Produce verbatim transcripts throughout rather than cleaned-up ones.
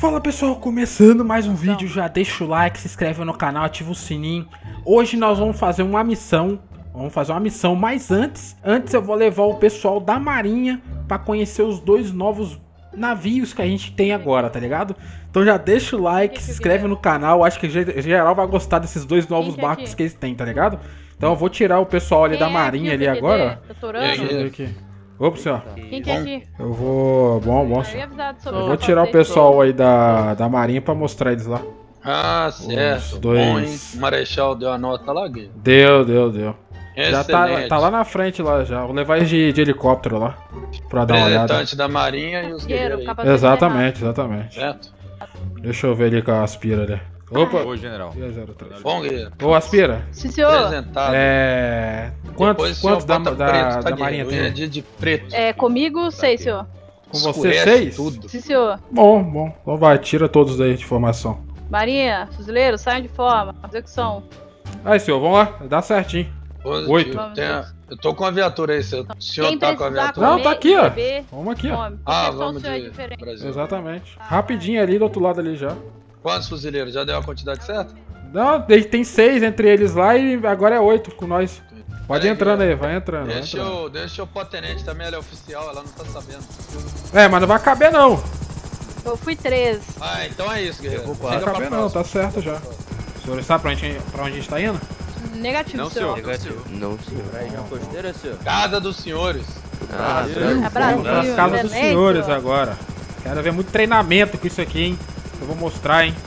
Fala pessoal, começando mais um vídeo, já deixa o like, se inscreve no canal, ativa o sininho. Hoje nós vamos fazer uma missão, vamos fazer uma missão, mas antes, antes eu vou levar o pessoal da marinha pra conhecer os dois novos navios que a gente tem agora, tá ligado? Então já deixa o like, se inscreve no canal, acho que geral vai gostar desses dois novos barcos que eles têm, tá ligado? Então eu vou tirar o pessoal ali da marinha ali agora, ó. Deixa eu ver aqui. Opa, senhor. Quem que é aqui? Eu vou... Bom, bom. Eu, eu vou tirar o pessoal aí da, da marinha pra mostrar eles lá. Ah, certo. Os dois... Bom, hein? O Marechal deu a nota lá, Gui. Deu, deu, deu. Excelente. Já tá, tá lá na frente lá já. Vou levar eles de, de helicóptero lá. Pra dar uma olhada. Representante da marinha e os guerreiros. Exatamente, exatamente. Certo. Deixa eu ver ali com a Aspira ali. Opa! Oi, general. Bom, guerreiro. Ô, Aspira. Sim, senhor. Apresentado. É... Quantos, quantos da, da, preto, tá, da marinha tem? É dia de preto. É, comigo, seis, senhor. Com você, seis? Tudo. Sim, senhor. Bom, bom. Então vai, tira todos aí de formação. Marinha, fuzileiro, saiam de forma. Execução. Aí, senhor, vamos lá. Dá certinho. Positivo. Oito. Tem a... Eu tô com a viatura aí, senhor. O senhor Quem tá com a precisar viatura? Não, tá aqui, ó. beber, Vamos aqui, ó. come. Ah, Porque só o vamos senhor é de diferente. Brasil. Exatamente. Rapidinho ali do outro lado ali já. Quantos fuzileiros? Já deu a quantidade certa? Não, tem seis entre eles lá e agora é oito com nós. Pode Peraí, entrando que... aí, vai entrando. vai Deixa entrando. eu, deixa eu pôr tenente também, ela é oficial, ela não tá sabendo. É, mas não vai caber não. Eu fui treze. Ah, então é isso, guerreiro. Não vai caber não, tá certo já. O senhor sabe pra onde, pra onde a gente tá indo? Negativo, Não, senhor. senhor. Negativo. Não, senhor. Costeira, senhor. Casa dos senhores. Ah, É Brasil, Vamos pras casas dos excelente, senhores senhor. agora. Quero ver muito treinamento com isso aqui, hein. Eu vou mostrar, hein.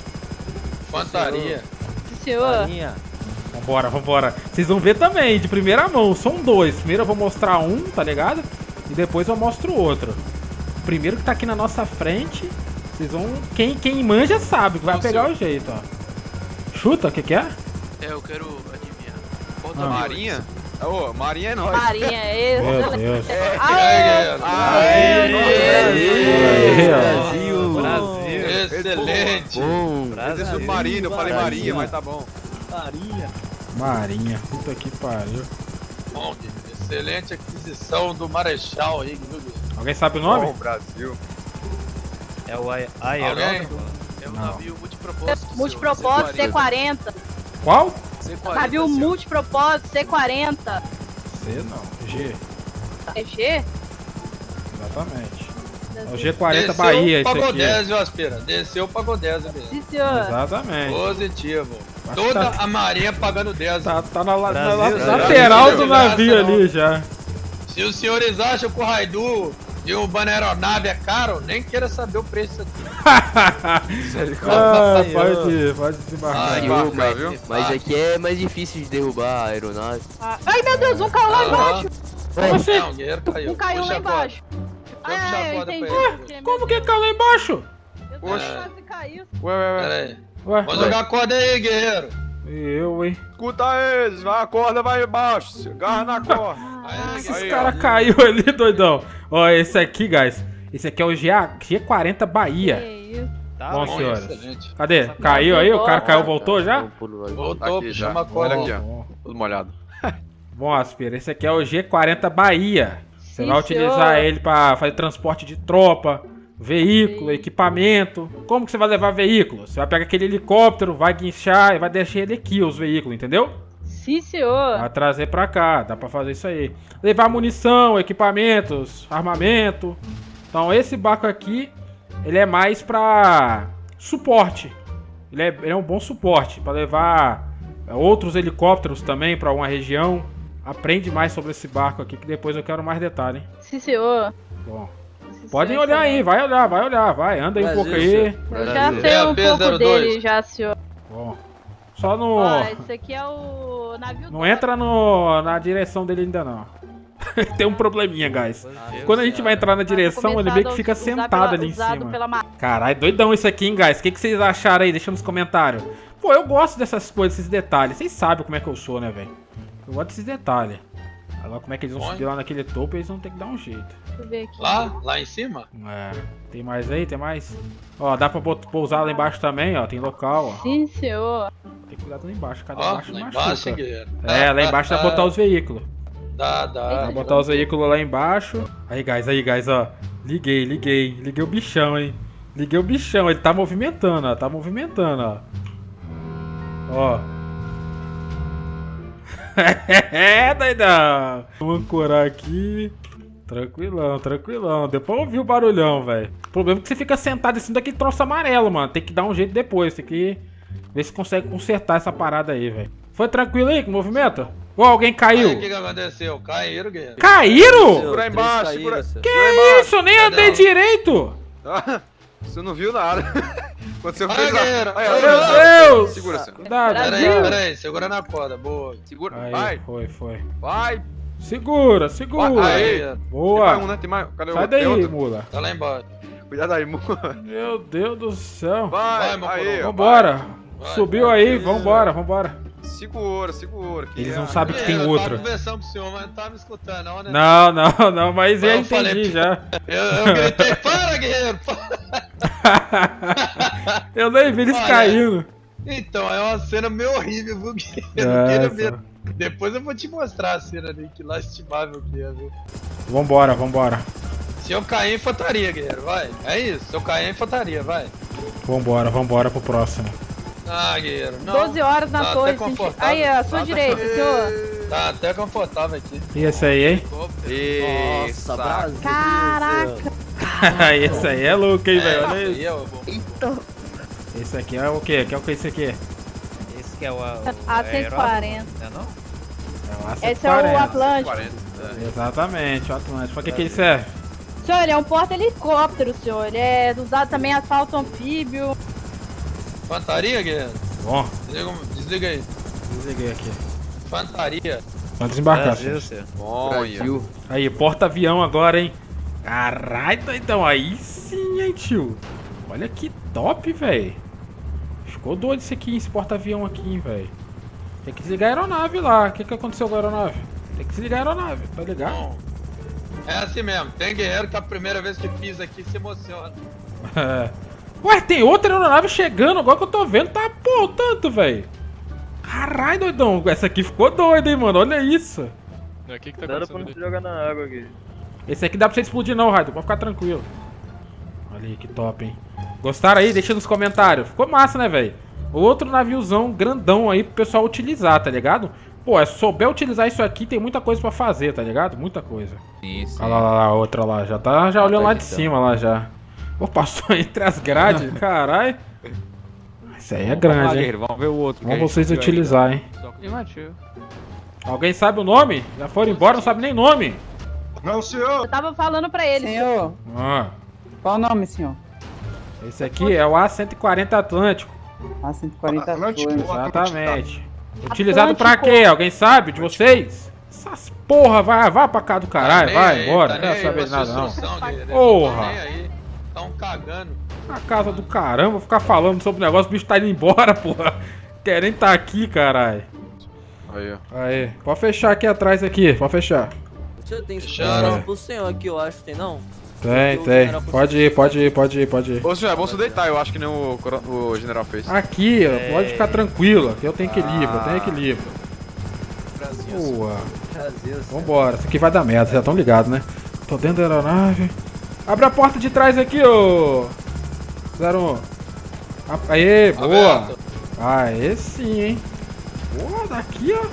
Fantaria. Sim, senhor. Vambora, vambora. Vocês vão ver também, de primeira mão. São dois. Primeiro eu vou mostrar um, tá ligado? E depois eu mostro o outro. O primeiro que tá aqui na nossa frente. Vocês vão... Quem, quem manja sabe que vai pegar o jeito, ó. Chuta, o que que é? É, eu quero adivinhar. Porta Ah. Marinha? Ô, Marinha é nóis. Marinha, é Meu excelente. Deus. Aê! Aê, Aê, ó. Brasil. Brasil. Excelente. Bom. Esse é submarino, eu falei Marinha, mas tá bom. Marinha, puta que pariu. Bom, excelente aquisição do Marechal aí, viu? Alguém sabe o nome? Bom, Brasil. É o Alguém? É um Não. navio multipropósito. Multipropósito C quarenta. Qual? C quarenta. Navio multipropósito C quarenta. C não, G. É G? Exatamente. É o G quarenta Desceu, Bahia, esse pagou aqui. dez, viu, Aspira? Desceu, pagou dez, viu? Sim, senhor. Exatamente. Positivo. Acho Toda que tá- a marinha pagando dez. Tá, tá na, la- na la- Brasil, lateral Brasil, do Brasil, navio não. ali já. Se os senhores acham que o Raidu e o Baneronave é caro, nem queira saber o preço aqui. Ah, pode, pode desembarcar. Ai, Senhor, embarcar, viu? mas, mas aqui é mais difícil de derrubar a aeronave. Ah, ai, meu Deus, um caiu lá embaixo. Como assim? Não, o guerreiro caiu. Um caiu Puxa lá a corda. embaixo. Deixa eu puxar Ah, a eu corda pra entendi. ele. Como que caiu lá embaixo? Eu Poxa. quase caiu. Ué, ué, ué. Pera aí. Ué, Vamos jogar a corda aí, guerreiro. eu, hein? Escuta eles, vai, a corda vai embaixo, se agarra na corda. Aí, Esses Aí, caras ó. caiu ali, doidão. Ó, esse aqui, guys. Esse aqui é o G quarenta Bahia. Que isso. Tá Bom, bom, senhores. excelente. Cadê? Caiu aí? O cara caiu, voltou já? Voltou, Aqui puxa já. uma corda. Olha aqui, ó. Bom, Tudo molhado. bom, Aspira, esse aqui é o G quarenta Bahia. Você Sim, vai utilizar senhor. ele pra fazer transporte de tropa, veículo, Sim. equipamento. Como que você vai levar veículo? Você vai pegar aquele helicóptero, vai guinchar e vai deixar ele aqui, os veículos, entendeu? Sim, senhor. Vai trazer pra cá, dá pra fazer isso aí. Levar munição, equipamentos, armamento. Então esse barco aqui, ele é mais pra suporte. Ele é, ele é um bom suporte pra levar outros helicópteros também pra uma região. Aprende mais sobre esse barco aqui que depois eu quero mais detalhe, hein? Sim, senhor. Bom, Sim, podem senhor, olhar aí, excelente. vai olhar, vai olhar, vai, anda aí um pouco aí. Eu já Brasil. sei É, um P pouco zero dois. dele, já, senhor. Bom, só no... Ó, esse aqui é o navio Não do- entra no, na direção dele ainda não. Tem um probleminha, guys. Quando a gente vai entrar na direção, ele meio que fica Usado sentado pela- ali em usado cima. pela ma- Caralho, doidão isso aqui, hein, guys? O que, que vocês acharam aí? Deixa nos comentários. Pô, eu gosto dessas coisas, esses detalhes. Vocês sabem como é que eu sou, né, velho? Eu gosto desses detalhes. Agora, como é que eles vão Onde? subir lá naquele topo, eles vão ter que dar um jeito. Deixa eu ver aqui. Lá? Lá em cima? É. Tem mais aí? Tem mais? Ó, dá pra bot- pousar lá embaixo também, ó. Tem local, ó. Sim, senhor. Tem que cuidar lá embaixo. Cada Ó, baixo lá machuca. embaixo, hein, guerreiro. É, lá embaixo dá pra botar os veículos. Dá, dá. Dá pra botar os veículos lá embaixo. Aí, guys, aí, guys, ó. Liguei, liguei. Liguei o bichão, hein. Liguei o bichão, ele tá movimentando, ó. Tá movimentando, ó. Ó. É, doidão. Vamos ancorar aqui. Tranquilão, tranquilão. Depois eu ouvi o barulhão, velho. O problema é que você fica sentado em cima daquele troço amarelo, mano. Tem que dar um jeito depois. Tem que ver se consegue consertar essa parada aí, velho. Foi tranquilo aí com o movimento? Ou alguém caiu? Aí, o que que aconteceu? Caíram, guerreiro. Caíram? Segura aí embaixo, segura. Que isso? Eu nem andei direito. Ah, você não viu nada. Quando você Vai, fez guerreiro. a... Aí, Vai, ó, Meu guerreiro. Deus. Segura, senhor. Cuidado, Pera aí, cuidado. pera aí. Segura na corda. Boa. Segura. Aí, Vai, foi, foi. vai. Segura, segura. Aí. Aí, Boa. Tem mais um, né? Tem mais. Cadê o Sai outro? Tem daí, outro? mula. tá lá embaixo. Cuidado aí, mu. Meu Deus do céu. Vai, Vai, meu aí. coroa. ó, Vambora. Vai, Subiu vai, aí, vai. vambora, vambora. vai. Segura, segura. que Eles é- não sabem que tem Guerreiro, outro. Eu tava conversando com o senhor, mas não tava me escutando, não, né? Não, não, não, mas eu Eu entendi falei- já. Eu, eu gritei, para, guerreiro! Para. Eu nem vi eles Olha. caindo. Então, é uma cena meio horrível, viu, guerreiro? É, Queira ver. só. Depois eu vou te mostrar a cena ali, que lastimável que é, viu? Vambora, vambora. Se eu cair, infantaria, guerreiro, vai. É isso, se eu cair, infantaria, vai. Vambora, vambora pro próximo. Ah, guerreiro, não. doze horas na Tá torre. até senti- confortável. Aí, à sua Tá direita, até- senhor. Tá até confortável aqui. E esse aí, hein? Isso. Caraca. Esse aí é louco, hein, velho? Olha aí isso. é o bom. Esse aqui é o quê? Que é o que esse aqui? Esse que é o... A cento e quarenta. Não é não? É o A cento e Esse é o quarenta. Atlântico. quarenta. é. Exatamente, o Atlântico. Pra que que ele serve? Senhor, ele é um porta-helicóptero, senhor. Ele é usado também asfalto anfíbio. Infantaria, guerreiro? Bom, Desliga, desliga aí. desliguei aqui. Infantaria. Vamos desembarcar, Brasil, filho. senhor. Bom, Brasil. Aí, porta-avião agora, hein? Caralho, então aí sim, hein, tio? Olha que top, velho. Ficou doido esse aqui, esse porta-avião aqui, hein, velho. Tem que desligar a aeronave lá. O que que aconteceu com a aeronave? Tem que desligar a aeronave, tá ligado? Bom, é assim mesmo. Tem guerreiro que a primeira vez que pisa aqui se emociona. É. Ué, tem outra aeronave chegando, agora que eu tô vendo, tá pô, tanto, velho. Caralho, doidão, essa aqui ficou doida, hein, mano, olha isso. O que que tá Dá pra acontecendo não ali? se jogar na água aqui. Esse aqui dá pra você explodir não, Raido, pode ficar tranquilo. Olha aí, que top, hein. Gostaram aí? Deixa nos comentários. Ficou massa, né, velho? Outro naviozão grandão aí pro pessoal utilizar, tá ligado? Pô, é souber utilizar isso aqui, tem muita coisa pra fazer, tá ligado? Muita coisa. Sim, sim. Olha lá, lá, lá, a outra lá, já tá já olhando tá lá aqui, de então. cima, lá já. Pô, passou entre as grades, caralho. Isso aí é grande, hein? Vamos ver o outro. que a Vamos gente vocês viu aí, utilizar, hein? Afirmativo. Alguém sabe o nome? Já foram embora, não sabe nem nome. Não, senhor. Eu tava falando pra ele. Senhor, Ah, qual o nome, senhor? esse aqui é o A cento e quarenta Atlântico. A cento e quarenta Atlântico. Atlântico. Exatamente. Utilizado pra Atlântico. quê? Alguém sabe? De vocês? Essas porra, vai, vai pra cá do caralho, nem vai aí, embora, tá não nem quero aí saber de pra nada sua não. instrução, guerreiro. Porra. Não tão nem aí. Tão cagando. A casa do caramba, vou ficar falando sobre o negócio, o bicho tá indo embora, porra. Querendo tá aqui, caralho. Aí, ó. Aí, pode fechar aqui atrás aqui, pode fechar. Senhor, tem Fecharam. espaço pro senhor aqui, eu acho, tem não? Tem, tem. Pode ir, pode ir, pode ir, pode ir. Ô, senhor, é bom você deitar, eu acho que nem o, coro- o general fez. Aqui, ó, pode ficar tranquilo, que eu tenho equilíbrio, eu tenho equilíbrio. Boa. Brasil, senhor. Vambora, isso aqui vai dar merda, vocês já estão ligados, né? Tô dentro da aeronave. Abre a porta de trás aqui, ô. zero um. A- Aê, boa. Aberto. Aê sim, hein. Boa, daqui, ó.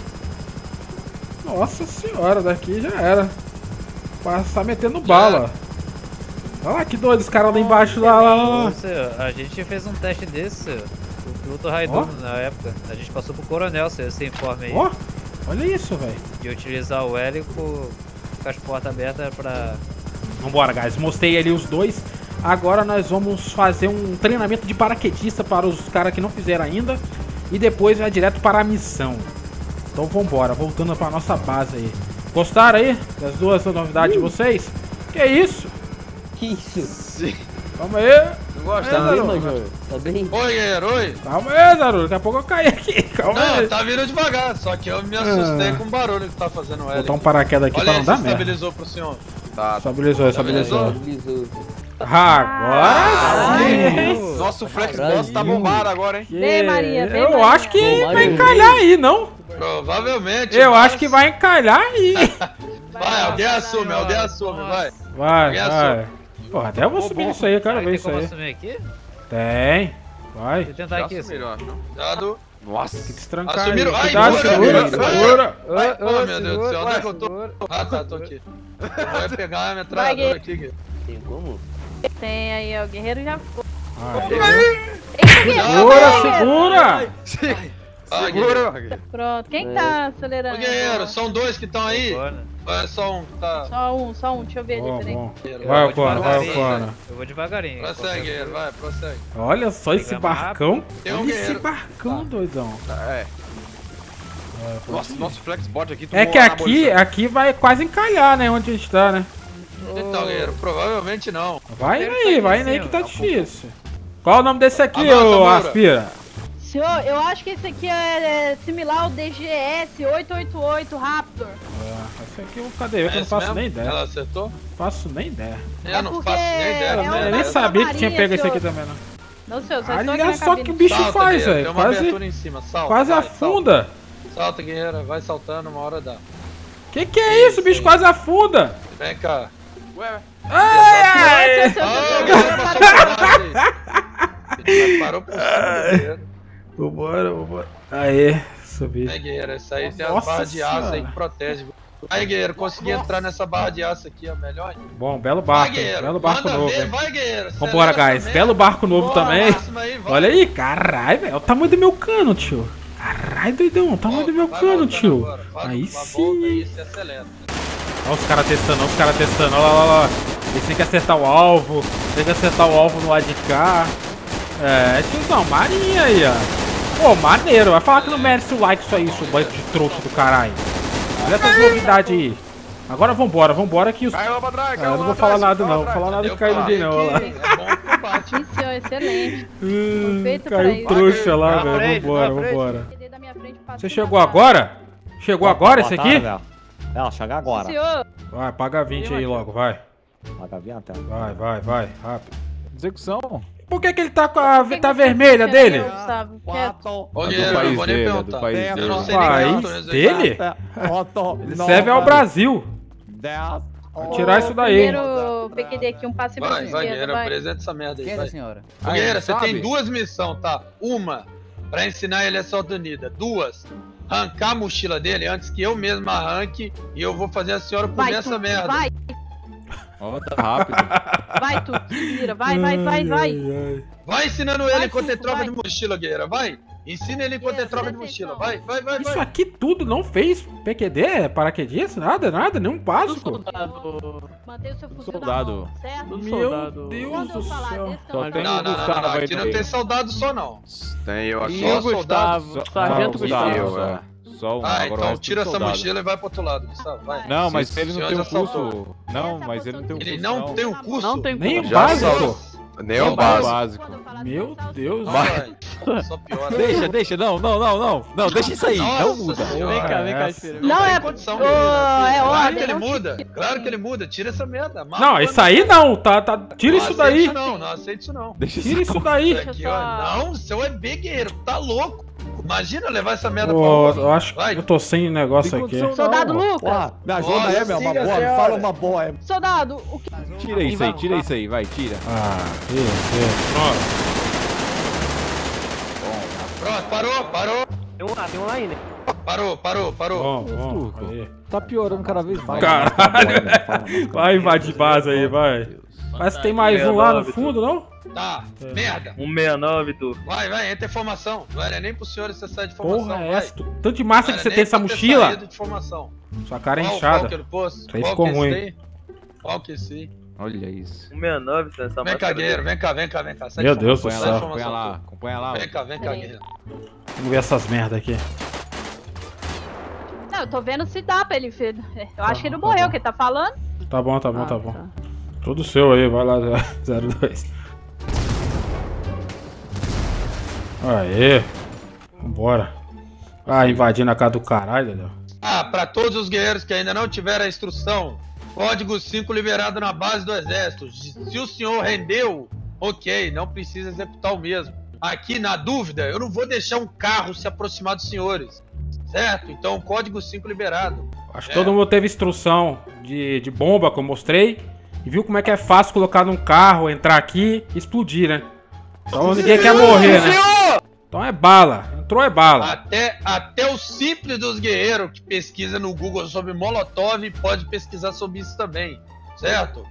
Nossa senhora, daqui já era. Passar metendo bala. Olha lá que doido, os caras lá embaixo, lá, lá, lá. Ô, senhor, a gente fez um teste desse, senhor. O piloto Raidu, na época. A gente passou pro coronel, senhor, esse informe aí. Ó, olha isso, velho. De utilizar o hélico com as portas abertas pra... Vambora, guys. Mostrei ali os dois. Agora nós vamos fazer um treinamento de paraquedista para os caras que não fizeram ainda. E depois vai direto para a missão. Então vambora, voltando para nossa base aí. Gostaram aí das duas novidades de vocês? Que isso? Que isso? Sim. Calma aí. Não gosta, Tá É, bem, Zaru. Major? Tá bem? Oi, guerreiro, oi. Calma aí, Zaru. Daqui a pouco eu caí aqui. Calma Não, aí. tá vindo devagar, só que eu me assustei Ah. com o barulho que tá fazendo o Vou L. botar um paraquedas aqui Olha pra aí não se dar merda. estabilizou pro senhor. Tá. Estabilizou, estabilizou. Deslizou. Agora sim. Nosso flex Caralho. boss tá bombado agora, hein? Vem, Maria, vem, Eu Maria. acho que Ô, vai Maria, encalhar aí, não? Provavelmente. Eu mas- acho que vai encalhar aí. Vai, alguém assume, alguém assume, vai. Vai, Alguém vai. assume. Porra, até eu vou subir isso aí, eu quero Aí ver tem isso como aí. assumir aqui? Tem. Vai. Deixa eu tentar Já aqui. assumiram, assim. acho, não? Cuidado. Nossa. Tem que se trancar Assumiram. aí. Ai, Cuidado, segura, segura, segura. segura. Ai, Ô, oh, ô, meu Deus do céu, onde é que eu tô? segura. Ah, tá, tô aqui. Eu vou pegar a Vai, metralhadora aqui, Guerreiro. Tem como? Tem aí, ó. O guerreiro já foi. Aí. Eita, guerreiro! Segura, segura. Ah, Guerreiro. Segura, Guerreiro. Pronto. Quem que tá acelerando? Ô, Guerreiro, são dois que estão aí? Bora. Ou é só um que tá... Só um, só um. Deixa eu ver Bom, ali, peraí. bom. Guerreiro, Vai, Eu vou Ocona, vai, devagarinho. Ocona. Eu vou devagarinho. Prossegue, Guerreiro, vai, prossegue. Olha só esse Tem que ir mais barcão. Tem um Olha esse guerreiro. barcão, doidão. É. Nossa, nosso flexbot aqui É tomou que aqui, anabolizante. aqui vai quase encalhar, né? Onde a gente tá, né? Então, Guerreiro, provavelmente não. Vai Ele aí, tá vai aqui aí em que cima, tá tá difícil. Qual é o nome desse aqui, Avança, ô Moura. Aspira? Senhor, eu acho que esse aqui é, é similar ao D G S oito oito oito Raptor. É, esse aqui eu cadê? Eu que É não esse faço mesmo? nem ideia. Ela acertou? Faço nem ideia. Eu não porque faço nem ideia. é né? um Eu nem da sabia que tinha marinha, pego esse aqui senhor. também, não. Não sei, eu só estou aqui Olha na só cabine. que o bicho Salta, faz, Guerreiro, velho. tem uma Quase, abertura em cima, salta. quase vai, afunda. Salta. salta, Guerreiro, vai saltando, uma hora dá. Que que é isso? O bicho quase afunda. Vem cá. Ué, Ai, Seu, seu, Ah, seu, o seu, Guerreiro seu, passou seu, por baixo aí. Ele parou por cima do Guerreiro. Vambora, vambora. Aê, subi. É, Guerreiro, essa aí tem as Nossa barras de aço aí Senhora. que protege. Aí, Guerreiro, consegui entrar nessa barra de aço aqui, ó, melhor ainda. Bom, belo Vai, barco, Guerreiro, belo barco manda novo, ver, hein. vai, Guerreiro. Vambora, acelera guys. também. Belo barco novo Bora, também. máxima aí, vai. Olha aí, caralho, velho. Olha o tamanho do meu cano, tio. Caralho, doidão. O tamanho do meu Vai cano, voltando tio. agora, vai, Aí vai, sim, volta hein. aí, se acelera. Olha os caras testando, olha os caras testando. Olha lá, olha lá. Eles têm que acertar o alvo. Tem que acertar o alvo no lado de cá. É, tiozão, marinha aí, ó. Pô, maneiro. Vai falar que não merece o like isso aí, seu banco de trouxa do caralho. Olha essas novidades aí. Agora vambora, vambora que os... caiu lá pra trás, Ah, caiu eu lá não vou pra falar trás, nada caiu lá não, vou pra falar trás. nada Eu de cair falei ninguém não, olha lá. que É bom pro combate. Sim, senhor, excelente. Hum, feito pra Caiu isso. trouxa lá, Na velho. frente, Vambora, na frente. vambora. Ele da minha frente passou Você na chegou cara. agora? Chegou agora esse aqui? Ela chega agora. Senhor, Vai, paga vinte aí logo, vai. Paga vinte até. Vai, vai, vai, rápido. Execução. Por que que ele tá com a por que tá que você vermelha fica dele? quieto, Gustavo? Quieto. Quatro. Ô, do Guerreiro, eu país não vou nem dele, é do perguntar. país Eu dele. não sei nem quem País autoriza dele? isso. Oito. Ele serve ao Brasil. Dez. Vai tirar isso daí. Primeiro P Q D aqui, um passe pra Vai, vai, esquerda, Guerreiro, vai. apresenta essa merda aí, vai. senhora? Ô, Guerreiro, você sabe? tem duas missões, tá? Uma, pra ensinar ele a solta unida. Duas, arrancar a mochila dele antes que eu mesmo arranque e eu vou fazer a senhora comer Vai, essa tu, merda. vai, Ó, tá rápido. vai, tu, se vira, vai, vai, vai, vai. Vai ensinando ele Vai, enquanto ele Tuco, troca vai. de mochila, Guerreiro, vai. Ensina ele enquanto ele troca de Presta mochila. atenção. Vai, vai, vai, Isso vai. aqui tudo não fez P Q D? Paraquedista? Nada, nada, nenhum básico. Mantenha o seu fuzil Soldado. na mão, certo? Meu Deus Quando eu do falar céu. desse Só tamanho, tem Não, o não, não, não, Gustavo não. aí Aqui não também. tem soldado só, não. Tem eu aqui. Só soldado. Só- Sargento só- Gustavo. eu, é. Só um. Ah, agora o então resto tira tudo essa soldado. mochila e vai pro outro lado, Gustavo, vai. Não, mas Sim, ele não senhor tem um já saltou. curso. Não, mas ele não tem um Ele curso. não tem o curso? Não tem Nem o Já básico. Nem Só o básico. básico. quando eu falar Meu desse, tá, Deus. Vai. Só piora. Deixa, deixa, não, não, não, não. Não, deixa isso aí. Não Nossa muda. senhora. Vem cá, vem cá, Essa. espera. Não, tem é- condição, Ô, menina. é Claro ordem, que ele não muda. Claro que ele muda. Tira essa merda. Marca Não, pra isso aí não, tá, tá. Tira Não isso aceito daí. Isso não, não aceito isso não. Deixa Tira isso. isso daí. Isso aqui, Deixa eu ó. só- Não, o seu é bem guerreiro. Tá louco. Imagina levar essa merda Ô, pra eu acho que Vai. eu tô sem negócio Tem aqui. condição Soldado não. Lucas. Ó, me ajuda Nossa, aí, meu. Uma siga, boa. Me senhora. fala uma boa. é. Soldado, o que... Tira isso aí, tira isso aí. Vai, tira. Ah, isso, isso. Pronto. Pronto, parou, parou. Tem um lá, tem um lá ainda. Parou, parou, parou. Bom, bom. Turco. Aí. Tá piorando cada vez mais. Caralho. Vai invadir base aí, vai. Parece que tem mais um lá no fundo, não? Tá, merda. um sessenta e nove, tu. Vai, vai, entra em formação. Não era nem pro senhor essa sair de formação. Porra, é vai. essa? Tanto de massa Não que era você nem tem essa pra ter mochila. saído de formação. Sua cara é Qual- inchada. Qual que ele pôs? Isso aí Qual ficou que é ruim. esse aí? Qual que é esse aí? Olha isso. um sessenta e nove, essa Vem cá, máscara guerreiro, vem cá, vem cá, vem cá. Sai Meu de Deus do formação, Acompanha sai céu. de lá, acompanha formação. lá, acompanha lá. Vem cá, vem cá, Peraí. guerreiro. Vamos ver essas merda aqui. Não, eu tô vendo se dá pra ele, filho. Eu acho que ele não tá morreu, bom. que ele tá falando. Tá bom, tá bom, Ah, tá bom. Tudo seu aí, vai lá, zero dois. Aê. Vambora. Ah, invadindo a casa do caralho, entendeu? Ah, pra todos os guerreiros que ainda não tiveram a instrução, código cinco liberado na base do exército. Se o senhor rendeu, ok, não precisa executar o mesmo. Aqui, na dúvida, eu não vou deixar um carro se aproximar dos senhores. Certo? Então, código cinco liberado. Acho que É. todo mundo teve instrução de, de bomba que eu mostrei. E viu como é que é fácil colocar num carro, entrar aqui e explodir, né? Então ninguém quer morrer, né? Então é bala. Entrou é bala. Até, até o simples dos guerreiros que pesquisa no Google sobre Molotov pode pesquisar sobre isso também. Certo?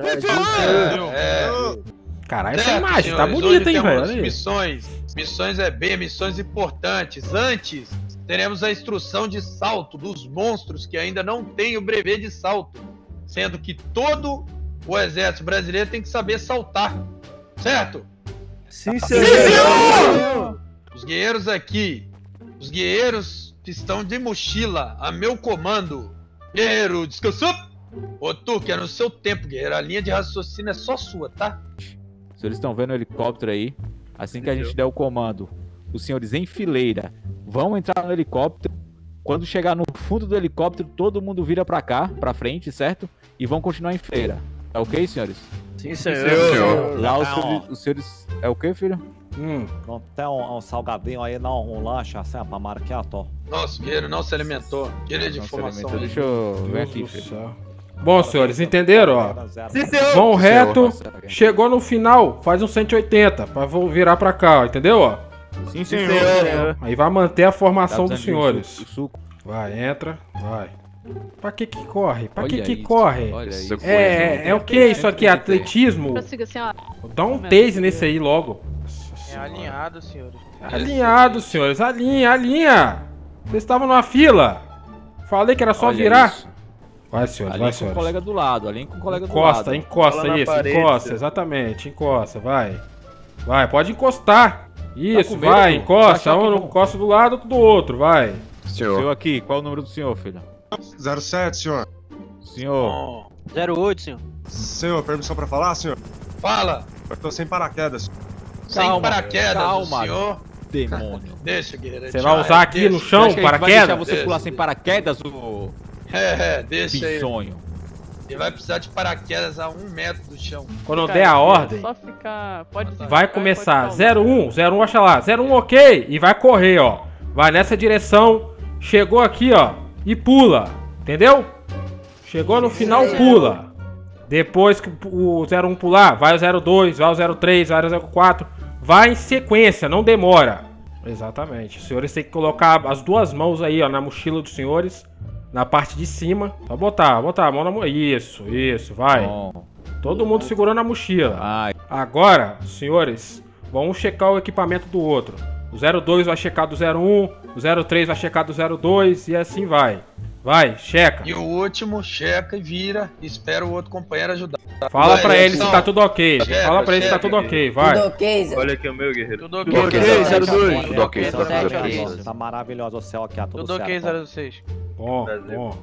É, é. Caralho, essa Certo, imagem tá senhores, bonita, hoje hein, velho? temos Olha aí. Missões, missões E B, missões importantes. Antes, teremos a instrução de salto dos monstros que ainda não têm o brevet de salto. Sendo que todo o exército brasileiro tem que saber saltar. Certo? Sim, senhor! Os guerreiros aqui, os guerreiros que estão de mochila, a meu comando. Guerreiro, descansou? Ô, tu, que é no seu tempo, guerreiro. A linha de raciocínio é só sua, tá? Os senhores estão vendo o helicóptero aí. Assim que a gente der o comando, os senhores em fileira vão entrar no helicóptero. Quando chegar no fundo do helicóptero, todo mundo vira pra cá, pra frente, certo? E vão continuar em fileira. É ok, senhores? Sim, senhor. Lá os senhores, os senhores... É o que, filho? Hum. Não tem um, um salgadinho aí, não? Um lanche assim, pra marcar, tô? Nossa, o guerreiro não se alimentou. Guerreiro de Não, informação. senhor, deixa eu... Vem Deus aqui, do filho. céu. Bom, senhores, entenderam, ó? Sim, senhor. Vão reto, Senhor. chegou no final, faz um cento e oitenta pra vo- virar pra cá, ó, entendeu, ó? Sim, Sim, senhor. senhor. Aí vai manter a formação Tá dos precisando de um senhores. suco- suco. Vai, entra, vai. Pra que que corre? Pra que Olha que isso, corre? Olha isso. É, é, é o que isso aqui? Atletismo? Prossiga, senhora. Dá um tase nesse aí logo. É alinhado, senhores. Alinhado, senhores, alinha, alinha. Vocês estavam numa fila. Falei que era só Olha virar. isso. Vai, senhores, Além vai, com o senhores. colega do lado, além com o colega do Encosta, lado. encosta, Cola na isso, parede, encosta, senhor. exatamente, encosta, vai. Vai, pode encostar. Isso, com medo, vai, pô? encosta, Tá achando um que não? encosta do lado, outro do outro, vai. Senhor aqui, qual é o número do senhor, filho? zero sete, senhor. Senhor. Bom, zero oito, senhor. Senhor, permissão pra falar, senhor? fala. Eu tô sem paraquedas. Sem Calma, paraquedas, calma. o senhor. Demônio. Deixa, guerreiro. Você deixa, vai usar aqui no deixa. chão, Acho que a gente vai deixar paraquedas? você pular Deixa. sem paraquedas, o É, é, deixa aí. bisonho. Ele vai precisar de paraquedas a um metro do chão. Quando eu der a ordem, Só ficar. Pode vai começar zero um, zero um, acha lá, zero um ok, e vai correr, ó. Vai nessa direção, chegou aqui, ó, e pula, entendeu? Chegou no final, pula. Depois que o zero um pular, vai o zero dois, vai o zero três, vai o zero quatro, vai em sequência, não demora. Exatamente, os senhores têm que colocar as duas mãos aí, ó, na mochila dos senhores, na parte de cima. Só botar, botar a mão na mochila, isso, isso, vai. Bom. Todo mundo segurando a mochila. Ai, Agora, senhores, vamos checar o equipamento do outro. O zero dois vai checar do zero um, o zero três vai checar do zero dois e assim vai. Vai, checa. E o último checa e vira e espera o outro companheiro ajudar. Fala Vai, pra ele se Edson. tá tudo ok. Checa, Fala pra ele se tá checa, tudo ok, vai. ok, Zé. Olha aqui o meu guerreiro. Tudo Tudo ok, ok, zero dois. Tudo ok, Tudo zero ok. seis. Tá maravilhoso o céu aqui, ó, tudo, Tudo ok, certo. zero seis. Bom, Brasil. bom.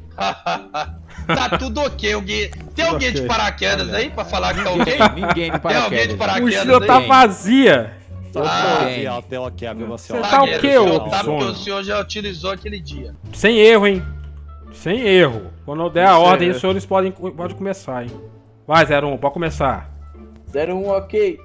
Tá tudo ok. Alguém... Tem alguém ok. de paraquedas aí pra falar que tá ok? ninguém de Tem alguém de paraquedas. A paraquedas mochila tá aí? vazia. Tá Ah, aqui, ó, tem aqui, viu, você, ó. Você tá o guerreiro, quê, o senhor ô tá porque sono? o senhor já utilizou aquele dia. Sem erro, hein? Sem erro. Quando eu der a ordem, os senhores podem, podem começar, hein? Vai, zero um, pode começar. zero um, ok.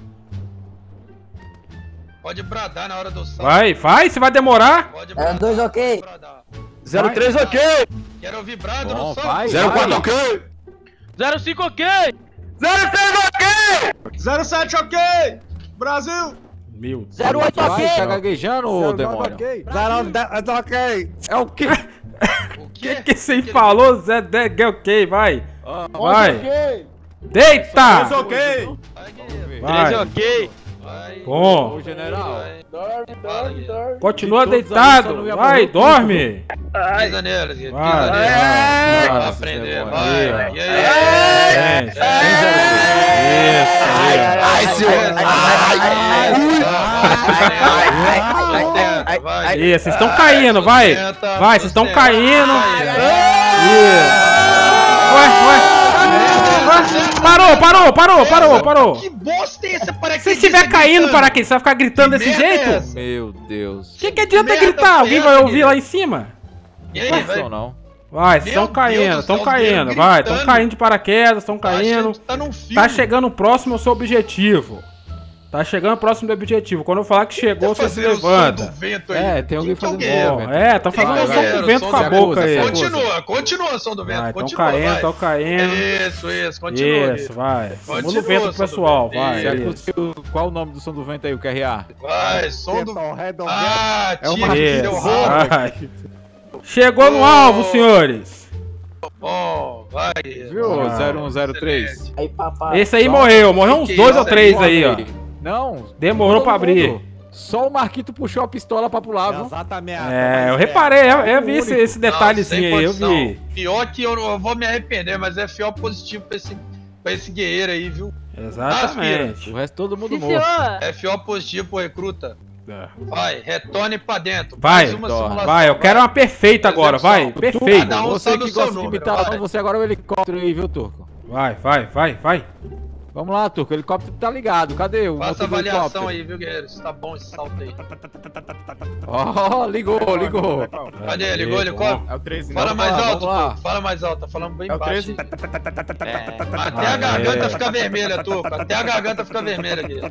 Pode bradar na hora do salto. Vai, vai, se vai demorar. Pode zero dois, ok. pode bradar. zero três, Vai. ok. Quero ouvir brado Bom, no salto. vai, zero quatro, vai. ok? zero cinco ok! zero três, ok. zero sete, ok? Brasil! Meu Deus. zero oito, Vai, ok. tá gaguejando, ô demônio. zero dez, ok. É o quê? O O que que você falou, Zé Deg? Ok, vai. Ah, Vai. Deita! ok! Vai, guerreiro. Vai. ok! Vai. Bom. Ô, general. Vai. Dorme, Fala, dorme, guerreiro. dorme. Continua De todos deitado. aí, só não ia Vai, morrer dorme. Pisa neles, guerreiro. Vai, Pisa neles. vai. Vai Nossa, aprender, demônio. vai. Aí, E aí? Gente, isso, aí. Ai, senhor. Sustenta, vai. Isso, vocês estão caindo, vai. Sustenta, Vai, vocês estão sustenta. caindo. Vai. Isso. Ué, ué. Ué. Parou, parou, parou, parou, parou. Que bosta é essa? Para Se estiver caindo, para quê? Você vai ficar gritando desse merda é jeito? essa? Meu Deus. O que, que adianta merda gritar? foi Alguém essa, vai ouvir guerreiro? lá em cima? E aí, Não vai. sou não. Vai, Meu estão Deus caindo, do estão céu, caindo, os vai, estão gritando. caindo de paraquedas, estão Tá caindo. achando que tá num filme. Tá chegando próximo ao seu objetivo. Tá chegando próximo do objetivo. Quando eu falar que chegou, você se levanta. É, tem alguém fazendo som. É, tá fazendo o som do vento com a boca aí. Continua, continua o som do vento. Vai, tão continua, caindo, vai. tão caindo. Isso, isso, continua. Isso, vai. Continua Vamos no vento pro pessoal, vai. Isso. Qual o nome do som do vento aí, o Q R A? Vai, som do... Ah, É uma tira que deu vai. Chegou no alvo, senhores. Bom, vai. Viu? Ah, zero um zero três. Aí, papai. Esse aí morreu. Morreu uns dois ou três aí, ó. Não. Demorou todo pra abrir. mundo. Só o Marquito puxou a pistola pra pular, viu? Exatamente. É, eu reparei, eu, eu vi esse, esse detalhezinho aí, eu vi. Pior que eu, eu vou me arrepender, mas é fiel positivo pra esse, pra esse guerreiro aí, viu? Exatamente. O resto todo mundo Sim, morto. senhor. É fiel positivo pro recruta. É. Vai, retorne pra dentro. Vai, Mais uma Torna. simulação, vai, eu quero uma perfeita agora, vai, perfeito. Cada um Você sabe que o seu gosta de número, imitar, vai. você agora é o helicóptero aí, viu, Turco? Vai, vai, vai, vai. Vamos lá, Turco, o helicóptero tá ligado, cadê o Faça a motor do avaliação helicóptero? aí, viu, guerreiro? Se tá bom esse salto aí. Ó, ligou, ligou. Cadê? Ligou o helicóptero? É o treze, Fala Vamos mais lá, alto, vamos lá. Turco. Fala mais alto, tá falando bem É o baixo. treze. Até a Aê. garganta fica vermelha, Turco. Até a garganta fica vermelha aqui.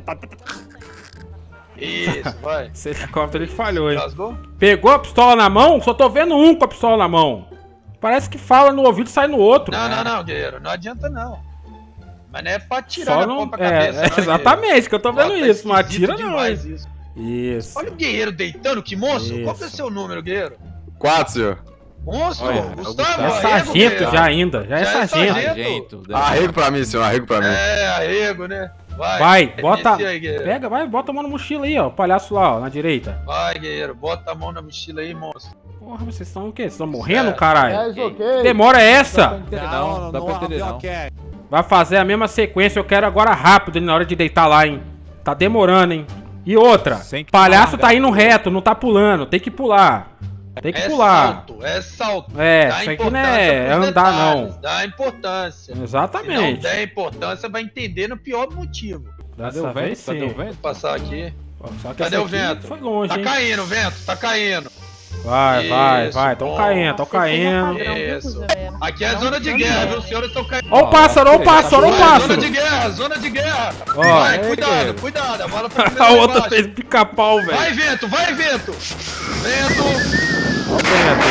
Isso, vai. Esse helicóptero ele falhou, hein. Rasgou? Pegou a pistola na mão? Só tô vendo um com a pistola na mão. Parece que fala no ouvido e sai no outro. Não, não, não, guerreiro. Não adianta não. Mas não é pra tirar Só na não... própria é, cabeça, é, não, exatamente, que eu tô vendo guerreiro. isso, Ó, tá mas tira esquisito não. demais hein. isso. Isso. Olha o guerreiro deitando, que moço. Isso. Qual que é o seu número, guerreiro? Quatro, senhor. Monstro, Olha, Gustavo, Já é arrego, sargento guerreiro. já ainda, já é Já é sargento. sargento. Sargento, Arrego pra mim, senhor. Arrego pra mim. É, arrego, né? Vai, Vai, bota, inicia aí, guerreiro. pega, vai, bota a mão na mochila aí, ó, o palhaço lá, ó, na direita. Vai, guerreiro, bota a mão na mochila aí, monstro. Porra, vocês estão o quê? Vocês estão morrendo, É. caralho? ok. Que demora é essa? Não, não dá pra entender não. Vai fazer a mesma sequência, eu quero agora rápido, na hora de deitar lá, hein. Tá demorando, hein. E outra, Sem que palhaço larga. tá indo reto, não tá pulando, tem que pular. Tem que é pular. salto, é salto. É, Dá isso aqui não importância é pros andar, detalhes, não. Dá importância. Se não Exatamente. der importância, vai entender no pior motivo. Cadê Dessa o vento? vez, Cadê sim. o vento? Vou passar aqui. Só que Cadê esse o aqui vento? Foi longe, Tá hein. caindo, vento, tá caindo. Vai, vai, Isso, vai, tão bom. caindo, tão Nossa, esse é caindo. padrão, viu, Isso. Zé? Aqui é zona de guerra, viu? Os senhores estão caindo. Ó o pássaro, ó o pássaro, ó o Vai, zona pássaro. de guerra, zona de guerra. Ó, vai, é, cuidado, guerreiro. cuidado. A bola foi A outra fez pica-pau, velho. Vai, vento, vai, vento. Vento. Ó o vento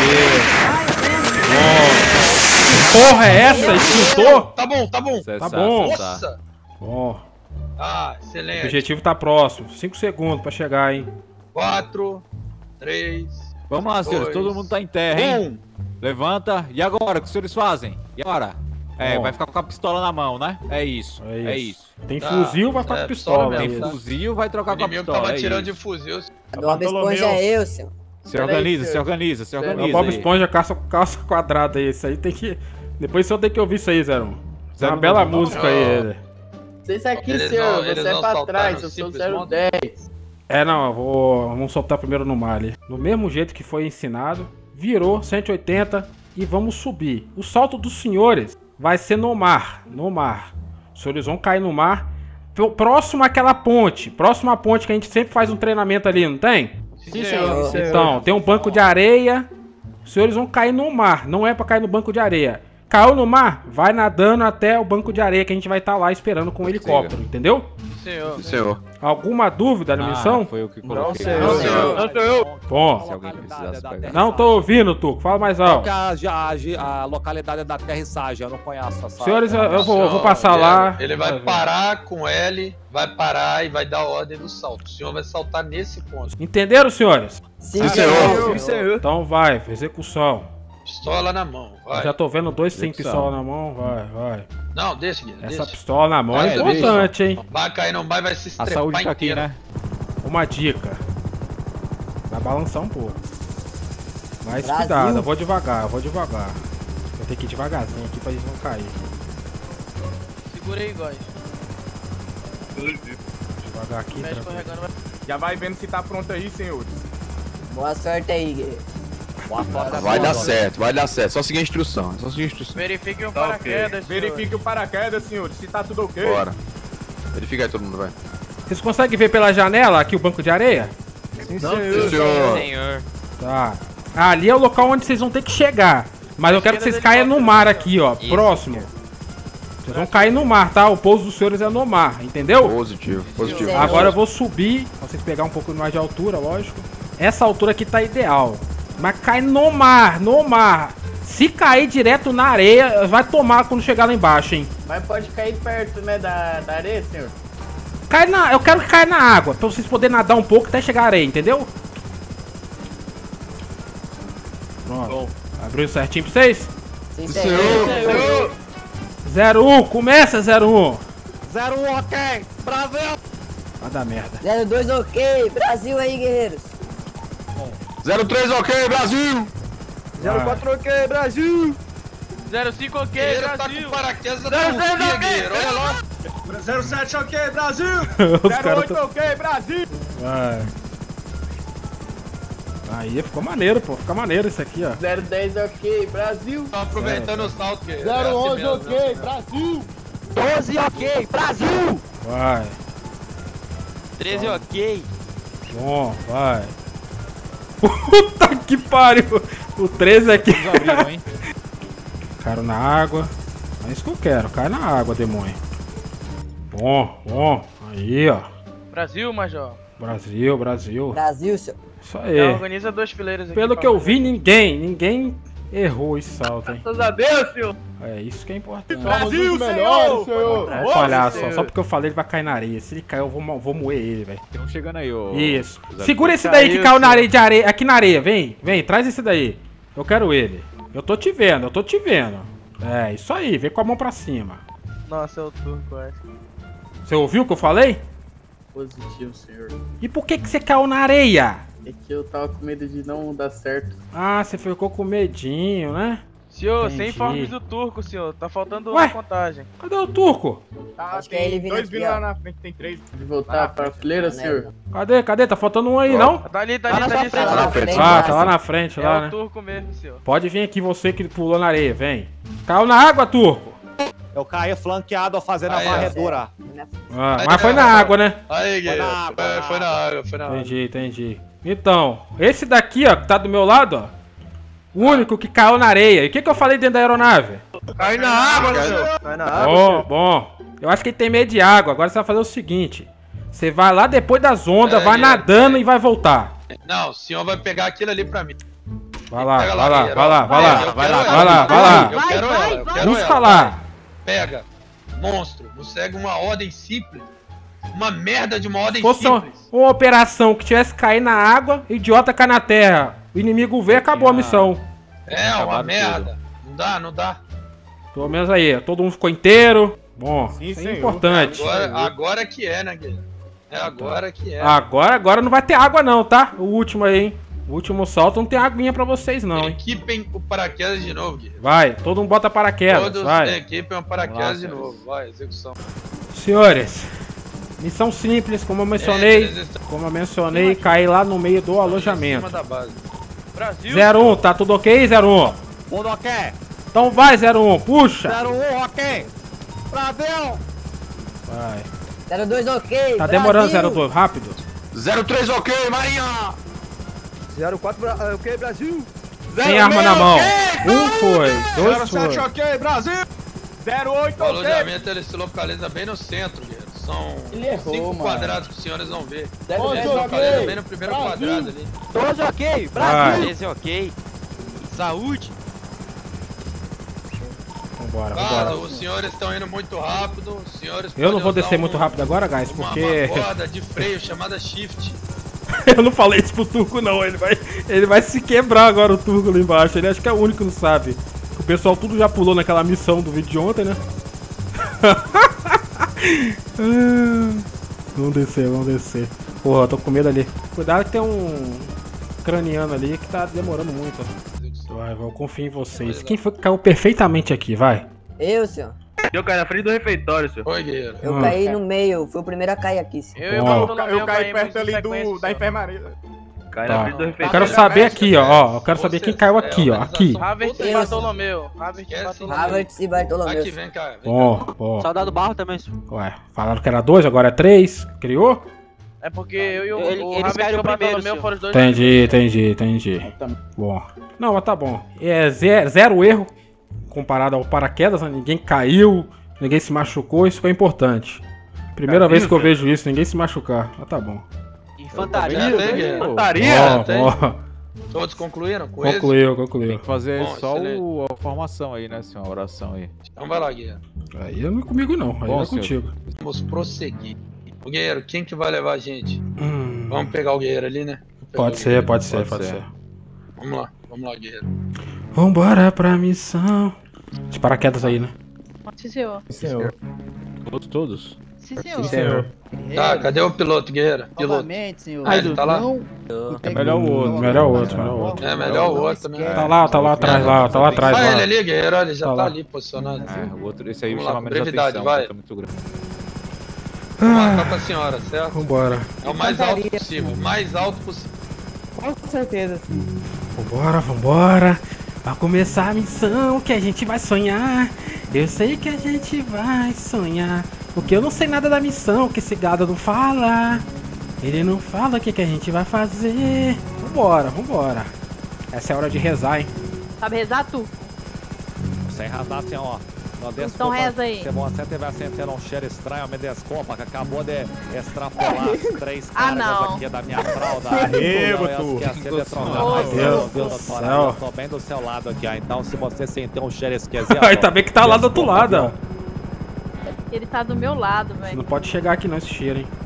aí. Ó. Que porra é essa? Extintor? Tá bom, tá bom. Cessar, bom. cessar. Nossa. Ó, Ah, o excelente. objetivo tá próximo. cinco segundos pra chegar, hein. Quatro, três, Vamos lá, senhores, Dois. todo mundo tá em terra, hein? um. Levanta. E agora, o que os senhores fazem? E agora? É, Bom. vai ficar com a pistola na mão, né? É isso. É É isso. isso. Tem Tá, fuzil, vai ficar é, com pistola, pistola Tem mesmo. tá? fuzil, vai O trocar com a inimigo pistola. tava É tirando de isso. fuzil. A Bob Esponja é eu, senhor. Se organiza, se organiza, se É o organiza. Bob aí. Esponja, calça, calça quadrada aí. Isso aí tem que. Depois você tem que ouvir isso aí, Zero. um. É uma Zero um, bela não, não, música não. aí. né? Vocês aqui, Eles senhor. não- eles Você é não pra saltaram trás. no Eu sou simples zero modo? dez. É, não, eu vou. Vamos soltar primeiro no mar ali. Do mesmo jeito que foi ensinado, virou cento e oitenta e vamos subir. O salto dos senhores vai ser no mar. No mar. Os senhores vão cair no mar. Pro- Próximo àquela ponte. Próximo à ponte que a gente sempre faz um treinamento ali, não tem? Sim, senhor. Então, tem um banco de areia. Os senhores vão cair no mar. Não é pra cair no banco de areia. Caiu no mar, vai nadando até o banco de areia que a gente vai estar lá esperando com o helicóptero, entendeu? Senhor. Senhor. Alguma dúvida na Ah, missão? foi eu que Não, coloquei. senhor. Não, senhor. Não sou eu. Bom, Se alguém precisasse pegar. não tô ouvindo, Tuco. Fala mais Qual alto. que é a, a, a localidade da aterrissagem? Eu não conheço essa. Senhores, eu, eu vou, eu vou passar lá. Ele vai parar com L, vai parar e vai dar a ordem do salto. O senhor vai saltar nesse ponto. Entenderam, senhores? Sim, senhor. Sim, senhor. Então vai, execução. Pistola na mão, vai. Eu já tô vendo dois sem Execução. pistola na mão. Vai, vai. Não, deixa, Guilherme, Essa deixa. pistola na mão é, É, importante, hein? Vai cair, não vai, vai se A estrepar saúde tá aqui, inteiro. né? Uma dica. Vai balançar um pouco. Mas Brasil. cuidado, eu vou devagar, eu vou devagar. Vou ter que ir devagarzinho aqui pra eles não cair. Segura aí, góis. Devagar aqui, Vai tranquilo. escorregando, vai. Já vai vendo se tá pronto aí, senhores. Boa sorte aí, guerreiro. Vai dar certo, vai dar certo. Só seguir a instrução. é Só seguir a instrução. Verifique o Tá ok. paraquedas, senhor. Verifique o paraquedas, senhores. Se tá tudo ok. Bora. Verifica aí todo mundo, vai. Vocês conseguem ver pela janela aqui o banco de areia? Sim, senhor. Senhor. Tá. Ah, ali é o local onde vocês vão ter que chegar. Mas eu quero que vocês caiam no mar aqui, ó. Próximo. Vocês vão cair no mar, tá? O pouso dos senhores é no mar, entendeu? Positivo, positivo. Agora eu vou subir, pra vocês pegar um pouco mais de altura, lógico. Essa altura aqui tá ideal. Mas cai no mar, no mar. Se cair direto na areia, vai tomar quando chegar lá embaixo, hein? Mas pode cair perto, né, da, da areia, senhor? Cai na, eu quero que caia na água, pra vocês poderem nadar um pouco até chegar à areia, entendeu? Pronto. Abriu certinho pra vocês? Sim, senhor. zero um, começa zero um. zero um, ok. Brasil. Vai dar merda. zero dois, ok. Brasil aí, guerreiros. zero três, ok, Brasil. zero quatro, ok, Brasil. zero cinco, ok, Guerreiro tá Brasil. com paraquedas da Turquia, guerreiro. Olha lá. zero sete, ok, Brasil. Os caras tão... ok, Brasil. Vai. Aí ficou maneiro, pô. Fica maneiro isso aqui, ó. zero dez, ok. Brasil. Tô aproveitando o salto, guerreiro. zero onze, É assim mesmo, ok, né? Brasil. doze, ok. Brasil. Vai. treze, ok. Bom, vai. Puta que pariu. O treze aqui. Eles abriram, hein? Caiu na água. É isso que eu quero. Cai na água, demônio. Bom, bom. Aí, ó. Brasil, Major. Brasil, Brasil. Brasil, senhor. Isso Já aí. organiza dois fileiros aqui. Pelo pra que eu nós. vi, ninguém, ninguém errou esse salto, hein? Graças a Deus, senhor. É isso que é importante. Brasil, melhores, senhor. Ó, o palhaço, ó, só porque eu falei ele vai cair na areia. Se ele cair, eu vou, mo- vou moer ele, velho. Tem um chegando aí, ô. Isso. Zé Segura Vitor. esse daí que Caiu, caiu na senhor. areia de areia. Aqui na areia, vem, vem, traz esse daí. Eu quero ele. Eu tô te vendo, eu tô te vendo. É, isso aí, vem com a mão pra cima. Nossa, é o turco, acho. Você ouviu o que eu falei? Positivo, senhor. E por que que você caiu na areia? É que eu tava com medo de não dar certo. Ah, você ficou com medinho, né? Senhor, Entendi. sem informes do turco, senhor. Tá faltando Ué? uma contagem. Cadê o turco? Acho que é ele vindo Dois aqui, vindo lá ó. na frente, tem três. De voltar pra fileira, senhor. Cadê, cadê? Tá faltando um aí, não? Tá ali, tá ali, Tá tá ali. lá tá na ali. frente. Ah, tá lá na frente, É lá, o né? turco mesmo, senhor. Pode vir aqui você que pulou na areia, vem. Caiu na água, turco. Eu caí flanqueado fazendo Aí, a ó. varredura. Ah, mas foi na água, né? Aí, guerreiro. Foi na água, Foi, na foi na água, foi na água. Entendi, entendi. Então, esse daqui, ó, que tá do meu lado, ó. O único que caiu na areia. E o que que eu falei dentro da aeronave? Cai na água, senhor. Cai na água, Bom, senhor. bom. Eu acho que ele tem medo de água. Agora você vai fazer o seguinte. Você vai lá depois das ondas, É, vai é, nadando é. e vai voltar. Não, o senhor vai pegar aquilo ali pra mim. Vai lá, Pega vai lá, guerreiro. vai lá, vai É, lá. eu Vai quero lá, ela, vai lá, eu vai lá. Eu Vai, quero vai, ela, eu vai. quero Busca ela. lá. Pega. Monstro, você segue uma ordem simples. Uma merda de uma ordem Se fosse uma, simples. uma operação que tivesse caído na água, idiota cai na terra. O inimigo vê, acabou a missão. É, uma Acabaram merda. Não dá, não dá. Pelo menos aí, todo mundo ficou inteiro. Bom, Sim, isso é senhor. importante. Agora, agora que é, né, guerreiro? É agora que é. Agora, agora não vai ter água não, tá? O último aí, hein? O último salto não tem aguinha pra vocês não, hein? Equipem o paraquedas de novo, guerreiro. Vai, todo mundo bota paraquedas, Todos vai. equipem o paraquedas de novo. Vai, execução. Senhores, missão simples, como eu mencionei. É, eles estão Como eu mencionei, cair lá no meio do em cima alojamento. da base. Brasil. zero um, tá tudo ok, zero um? Mundo ok. Então vai, zero um, puxa! zero um, ok. Brasil. Vai. zero dois, ok. Tá demorando, Brasil. zero dois, rápido. zero três, ok, Marinha. zero quatro, ok, Brasil. Sem arma na mão. Um foi, dois zero sete, foi. ok, Brasil. zero O oito, ok. alojamento ele se localiza bem no centro, guerreiro. São Ele errou, cinco mano. quadrados que os senhores vão ver. zero Ele dez, se ok. localiza bem no primeiro Brasil. quadrado ali. doze, ok. Vai, treze, ok. Saúde. vambora, Cara, vambora. os senhores estão indo muito rápido. Os senhores Eu não podem vou usar descer um- muito rápido agora, guys, uma, porque uma corda de freio chamada shift. eu não falei isso pro Turco não, ele vai, ele vai se quebrar agora o Turco lá embaixo, ele acho que é o único que não sabe. O pessoal tudo já pulou naquela missão do vídeo de ontem, né? Ah, vamos descer, vamos descer. Porra, eu tô com medo ali. Cuidado que tem um craniano ali que tá demorando muito. Vai, eu confio em vocês. Quem foi que caiu perfeitamente aqui, vai? Eu, senhor. Eu caí na frente do refeitório, senhor. Oi, guerreiro. Eu Ah. caí no meio. Fui o primeiro a cair aqui, senhor. Eu e o Bom. Bartolomeu Eu caí caímos perto em ali sequência, do, da senhor. enfermaria. Cai Tá. na frente do Eu refeitório. quero saber aqui, ó, ó. Eu quero saber quem caiu aqui, ó. Aqui. Havert e Eu, Bartolomeu. Havert e Esquece. Bartolomeu. Havertz e Bartolomeu. Aqui, vem cá. Vem cá. Bom, bom. Soldado Barro também, senhor. Ué, falaram que era dois, agora é três. Criou? É porque eu e o, Ele- o eles Havert e caíram o primeiro, Bartolomeu senhor. foram os dois. Entendi, entendi, entendi. Bom. Não, mas tá bom. É zero, zero erro comparado ao paraquedas, né? Ninguém caiu. Ninguém se machucou, isso que é importante. Primeira Tá vez vindo, que eu filho? vejo isso, ninguém se machucar. Ah, tá bom. Infantaria. Já tem, Guerreiro. Infantaria? Ó, tem. ó. Todos concluíram com esse? Concluiu, Tem concluiu. que fazer Bom, só excelente. o, a formação aí, né, senhor? A oração aí. Então vai lá, Guerreiro. Aí não é comigo não, aí Bom, é senhor. contigo. Vamos prosseguir. O Guerreiro, quem que vai levar a gente? Hum, Vamos pegar o Guerreiro ali, né? Vamos pegar pode o ser, Guerreiro. pode ser, Pode pode ser. ser. Vamos lá, vamos lá, Guerreiro. Vambora pra missão. De paraquedas aí, né? Sim, senhor. Senhor. Todos, todos? Sim, senhor. Senhor. Tá, cadê o piloto, Guerreiro? Piloto. Novamente, senhor. Ah, ele tá lá? É melhor o outro. Melhor o outro, melhor o outro. É, melhor o outro, né? Tá lá, tá lá atrás, lá, tá lá atrás, Vai ele lá. ali, Guerreiro, olha, ele já Tá tá, lá. ali posicionado. É, o outro, esse aí Vamos lá, chama com menos brevidade, atenção, vai. tá muito grande. Vamos Ah, marcar pra senhora, certo? vambora. É o mais alto possível, o mais alto possível. Com certeza, sim. Vambora, vambora. Vai começar a missão que a gente vai sonhar. Eu sei que a gente vai sonhar. Porque eu não sei nada da missão, que esse gado não fala. Ele não fala o que, que a gente vai fazer. Vambora, vambora. Essa é a hora de rezar, hein? Sabe rezar tu? Sem razão, assim, ó. Não Então reza aí. Se você tiver sentindo um cheiro estranho, me desculpa, que acabou de extrapolar as três Ah, cargas não. aqui da minha fralda. Arrego, Então, eu tu. esqueci de trocar, Meu mas Deus eu, do viu, doutora? céu. Eu tô bem do seu lado aqui, ó. Então, se você sentir um cheiro esquisito... Ainda bem que tá lá do outro desculpa, lado, ó. viu? Ele tá do meu lado, Você velho. não pode chegar aqui não, esse cheiro, hein?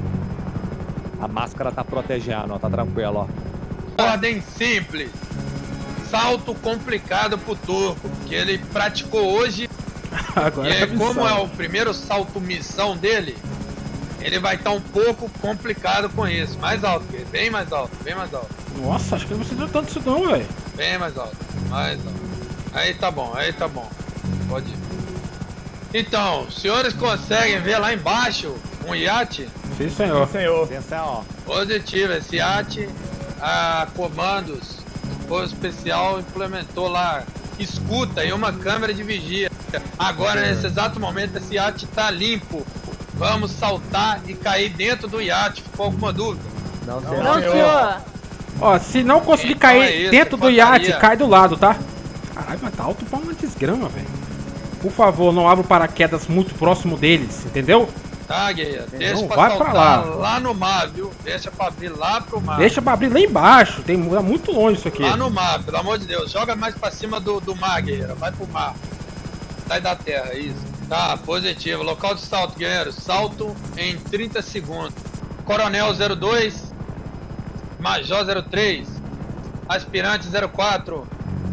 A máscara tá protegendo, ó. Tá tranquilo, ó. Ordem simples. Salto complicado pro turco, que ele praticou hoje. Agora E é a é, como missão. é o primeiro salto missão dele, ele vai estar um pouco complicado com isso. Mais alto, Guerreiro, bem mais alto, bem mais alto. Nossa, acho que não precisa tanto isso não, velho. Bem mais alto, mais alto. Aí tá bom, aí tá bom. Pode ir. Então, os senhores conseguem ver lá embaixo um iate? Sim, senhor. Senhor. Atenção, Positivo, esse iate, a comandos, o Força Especial implementou lá escuta e uma câmera de vigia. Agora, nesse exato momento, esse iate tá limpo. Vamos saltar e cair dentro do iate. Ficou alguma dúvida? Não, Não, senhor. Ó, se não conseguir Então cair é isso, dentro do infantaria. iate, cai do lado, tá? Caralho, mas tá alto pra uma desgrama, velho. Por favor, não abra o paraquedas muito próximo deles, entendeu? Tá, guerreiro. Deixa Não, pra vai pra saltar lá. lá no mar, viu? Deixa pra abrir lá pro mar. Deixa pra abrir lá embaixo, tem é muito longe isso aqui. Lá no mar, pelo amor de Deus. Joga mais pra cima do, do mar, guerreiro. Vai pro mar. Sai da terra, isso. Tá, positivo. Local de salto, guerreiro. Salto em trinta segundos. Coronel zero dois. Major zero três. Aspirante zero quatro.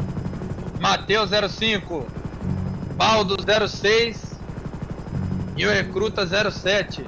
Mateus zero cinco. Baldo zero seis. E o recruta zero sete.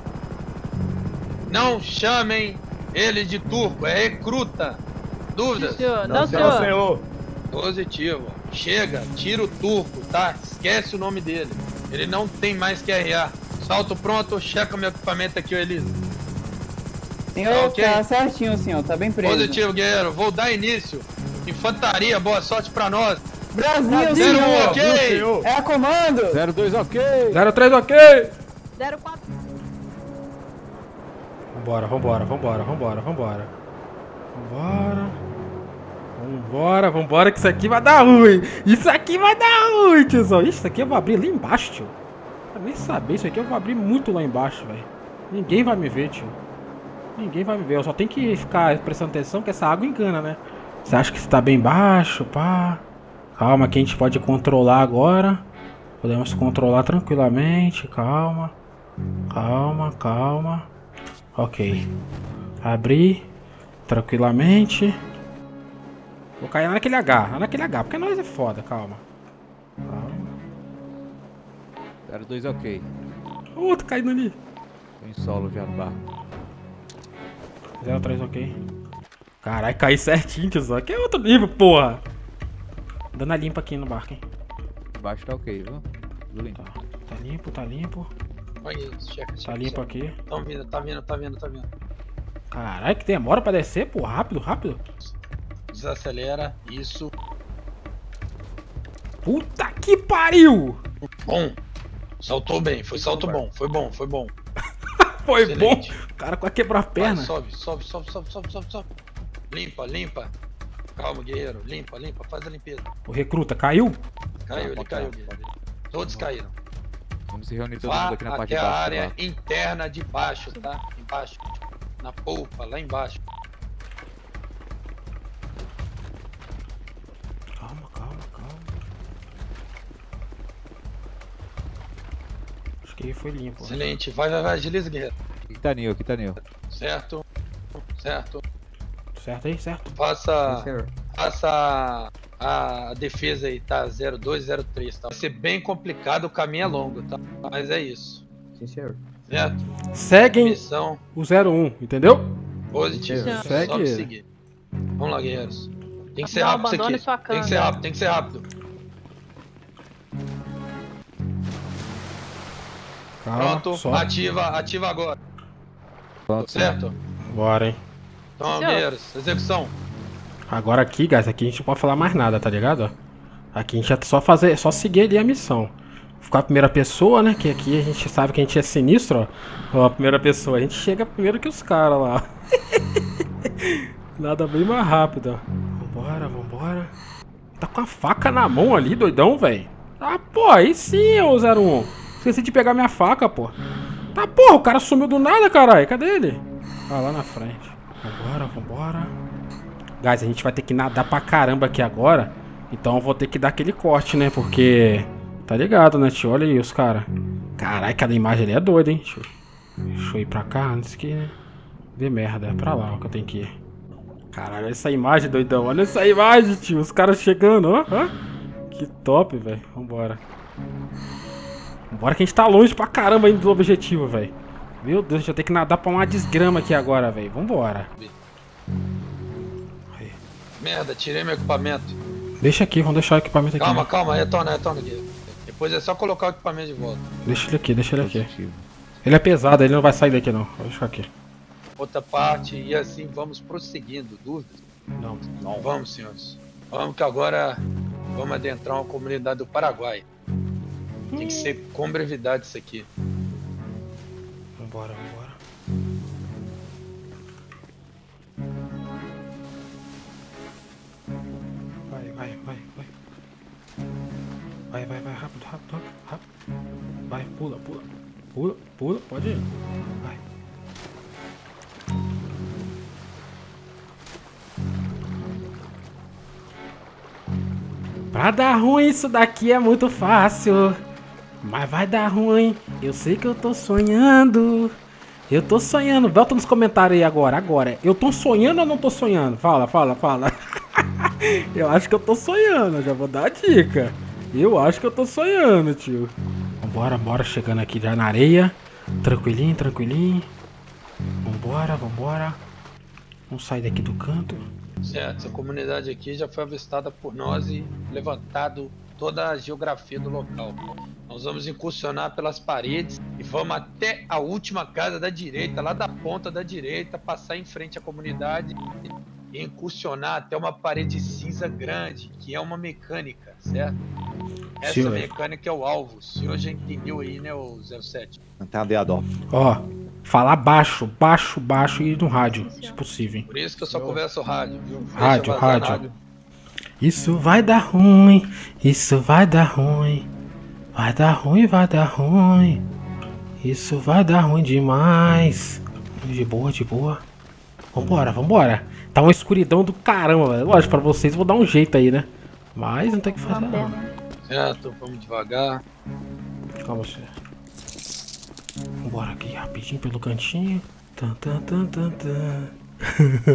Não chamem ele de turco, é recruta. Dúvidas? Sim, senhor. Não, Não, senhor. senhor. Positivo. Chega, tira o turco, tá? Esquece o nome dele. Ele não tem mais que R A. Salto pronto, checa meu equipamento aqui, ô Elisa. Senhor, Tá ok? tá certinho, senhor. Tá bem preso. Positivo, guerreiro. Vou dar início. Infantaria, boa sorte pra nós. Brasil, Zero senhor. um, ok? Senhor. É a comando. zero dois, ok. zero três, ok. zero quatro. Vambora, vambora, vambora, vambora, vambora. Vambora. Vambora, vambora, que isso aqui vai dar ruim. Isso aqui vai dar ruim, tiozão. Isso aqui eu vou abrir lá embaixo, tio. Pra nem saber, isso aqui eu vou abrir muito lá embaixo, velho. Ninguém vai me ver, tio. Ninguém vai me ver. Eu só tenho que ficar prestando atenção que essa água engana, né? Você acha que você tá bem baixo, pá? Calma, que a gente pode controlar agora. Podemos controlar tranquilamente. Calma. Calma, calma. Ok. Abrir. Tranquilamente. Vou cair lá naquele H. Lá naquele H, porque nós é foda. Calma. Calma. zero dois, ok. Outro caindo ali. Tô em solo já no barco. zero três, ok. Caralho, caí certinho, tiozão. Aqui é outro nível, porra. Dando a limpa aqui no barco, hein. Embaixo tá ok, viu? Tudo limpo. Tá, tá limpo, tá limpo. Olha isso, checa, checa. Tá limpo aqui. Tão vindo, tá vindo, tá vindo, tá vindo. Caralho, que demora pra descer, pô. Rápido, rápido. Desacelera, isso. Puta que pariu! Bom. Saltou bem, foi salto bom, foi bom, foi bom. Foi Excelente. bom. O cara quase quebrou a Vai, perna. sobe, sobe, sobe, sobe, sobe, sobe, sobe. Limpa, limpa. Calma, guerreiro. Limpa, limpa, faz a limpeza. O recruta caiu? Caiu, Tá, ele tá, caiu, tá. guerreiro. Todos caíram. Vamos se reunir todo Vá mundo aqui na parte de até a baixo. área lá. interna de baixo, tá? Embaixo. Na polpa, lá embaixo. Calma, calma, calma. Acho que foi limpo. Excelente. Vai, vai, vai. Agiliza, guerreiro. Aqui tá Nil, aqui tá Nil. Certo. Certo. Certo aí, certo. Faça, faça a, a defesa aí, tá? zero dois zero três, tá? Vai ser bem complicado, o caminho é longo, tá? Mas é isso. Sim, senhor. Certo? Seguem Missão o zero um, entendeu? positiva. Sim. Só me Segue. seguir. Vamos lá, guerreiros. Tem que ser Não rápido isso abandone aqui. sua Tem que ser câmera. rápido, tem que ser rápido. Calma, Pronto, só. ativa, ativa agora. Pronto. Certo? Bora, hein. Então, Senhor. guerreiros, execução. Agora aqui, guys, aqui a gente não pode falar mais nada, tá ligado? Aqui a gente é só fazer, só seguir ali a missão. Ficar a primeira pessoa, né? Que aqui a gente sabe que a gente é sinistro, ó. Ó, a primeira pessoa. A gente chega primeiro que os caras lá. Nada bem mais rápido, ó. Vambora, vambora. Tá com a faca na mão ali, doidão, velho. Ah, pô, aí sim, ô zero um. Esqueci de pegar minha faca, pô. Tá, porra, o cara sumiu do nada, caralho. Cadê ele? Ah, lá na frente. Vambora, vambora. Guys, a gente vai ter que nadar pra caramba aqui agora. Então eu vou ter que dar aquele corte, né? Porque... Tá ligado, né, tio? Olha aí os caras. Caralho, cada imagem ali é doida, hein? Deixa eu, deixa eu ir pra cá antes que... Dê merda. É pra lá ó, que eu tenho que ir. Caralho, olha essa imagem, doidão. Olha essa imagem, tio. Os caras chegando, ó. ó. Que top, velho. Vambora. Vambora que a gente tá longe pra caramba ainda do objetivo, velho. Meu Deus, a gente vai ter que nadar pra uma desgrama aqui agora, velho. Vambora. Merda, tirei meu equipamento. Deixa aqui, vamos deixar o equipamento aqui. Calma, né? calma, retorna, retorna aqui. Depois é só colocar o equipamento de volta. Deixa ele aqui, deixa ele aqui. Ele é pesado, ele não vai sair daqui não. Vou deixar aqui. Outra parte e assim vamos prosseguindo. Dúvidas? Não. Não. Vamos, senhores. Vamos que agora vamos adentrar uma comunidade do Paraguai. Tem que ser com brevidade isso aqui. Vambora, vambora. Vai, vai, vai, vai. Vai, vai, vai, rápido, rápido, rápido, rápido. Vai, pula, pula. Pula, pula, pode ir. Vai. Pra dar ruim isso daqui é muito fácil. Mas vai dar ruim. Eu sei que eu tô sonhando. Eu tô sonhando. Bota nos comentários aí agora, agora. Eu tô sonhando ou não tô sonhando? Fala, fala, fala. Eu acho que eu tô sonhando. Já vou dar a dica. Eu acho que eu tô sonhando, tio. Vambora, bora. Chegando aqui já na areia. Tranquilinho, tranquilinho. Vambora, vambora. Vamos sair daqui do canto. Certo, essa comunidade aqui já foi avistada por nós e levantado toda a geografia do local. Nós vamos incursionar pelas paredes e vamos até a última casa da direita, lá da ponta da direita, passar em frente à comunidade e incursionar até uma parede cinza grande, que é uma mecânica, certo? Essa Senhor. mecânica é o alvo. O senhor já entendeu aí, né, o zero sete? Entendido. Ó, falar baixo, baixo, baixo e no rádio, se possível, hein? Por isso que eu só converso rádio, viu? Deixa Rádio, vazar rádio. nada. Isso vai dar ruim, isso vai dar ruim. Vai dar ruim, vai dar ruim. Isso vai dar ruim demais. De boa, de boa. Vambora, vambora. Tá uma escuridão do caramba, velho. Lógico, pra vocês eu vou dar um jeito aí, né? Mas não tem o que fazer, não. Certo, vamos devagar. Calma, você. Vambora aqui rapidinho pelo cantinho. Tan, tan, tan, tan, tan.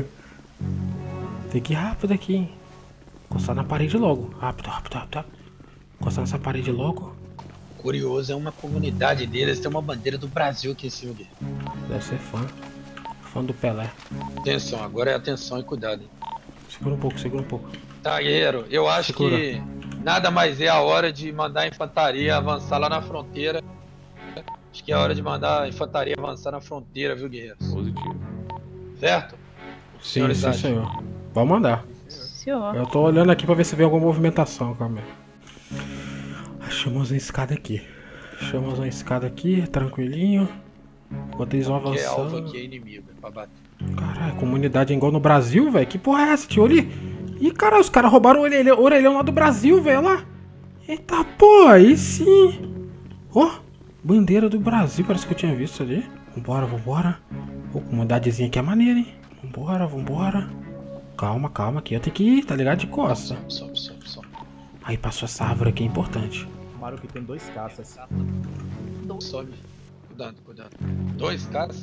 Tem que ir rápido aqui, hein? Encostar na parede logo. Rápido, rápido, rápido, rápido. Encostar nessa parede logo. Curioso, é uma comunidade deles, tem uma bandeira do Brasil aqui em cima dele. Deve ser fã. Fã do Pelé. Atenção, agora é atenção e cuidado. Hein? Segura um pouco, segura um pouco. Tá, guerreiro, eu acho Segura. que nada mais é a hora de mandar a infantaria avançar lá na fronteira. Acho que é a hora de mandar a infantaria avançar na fronteira, viu, guerreiro? Positivo. Certo? Sim, Senhores sim, acham? senhor. Vamos mandar. Senhor. Eu tô olhando aqui pra ver se vem alguma movimentação, calma aí. Achamos uma escada aqui. Achamos uma escada aqui, tranquilinho. Enquanto eles vão Que é alvo avançando. aqui, é inimigo, é pra bater. Caralho, comunidade igual no Brasil, velho. Que porra é essa, tio? Ali. Ih, cara, os caras roubaram o orelhão, o orelhão lá do Brasil, velho. Lá. Eita porra, aí sim. Ó. Bandeira do Brasil, parece que eu tinha visto ali. Vambora, vambora. Pô, comunidadezinha aqui é maneira, hein? Vambora, vambora. Calma, calma, aqui eu tenho que ir, tá ligado? De costa. Sobe, sobe, sobe. Aí passou essa árvore aqui, é importante. Tomaram que tem dois caças. Sobe. Cuidado, cuidado. Dois caras?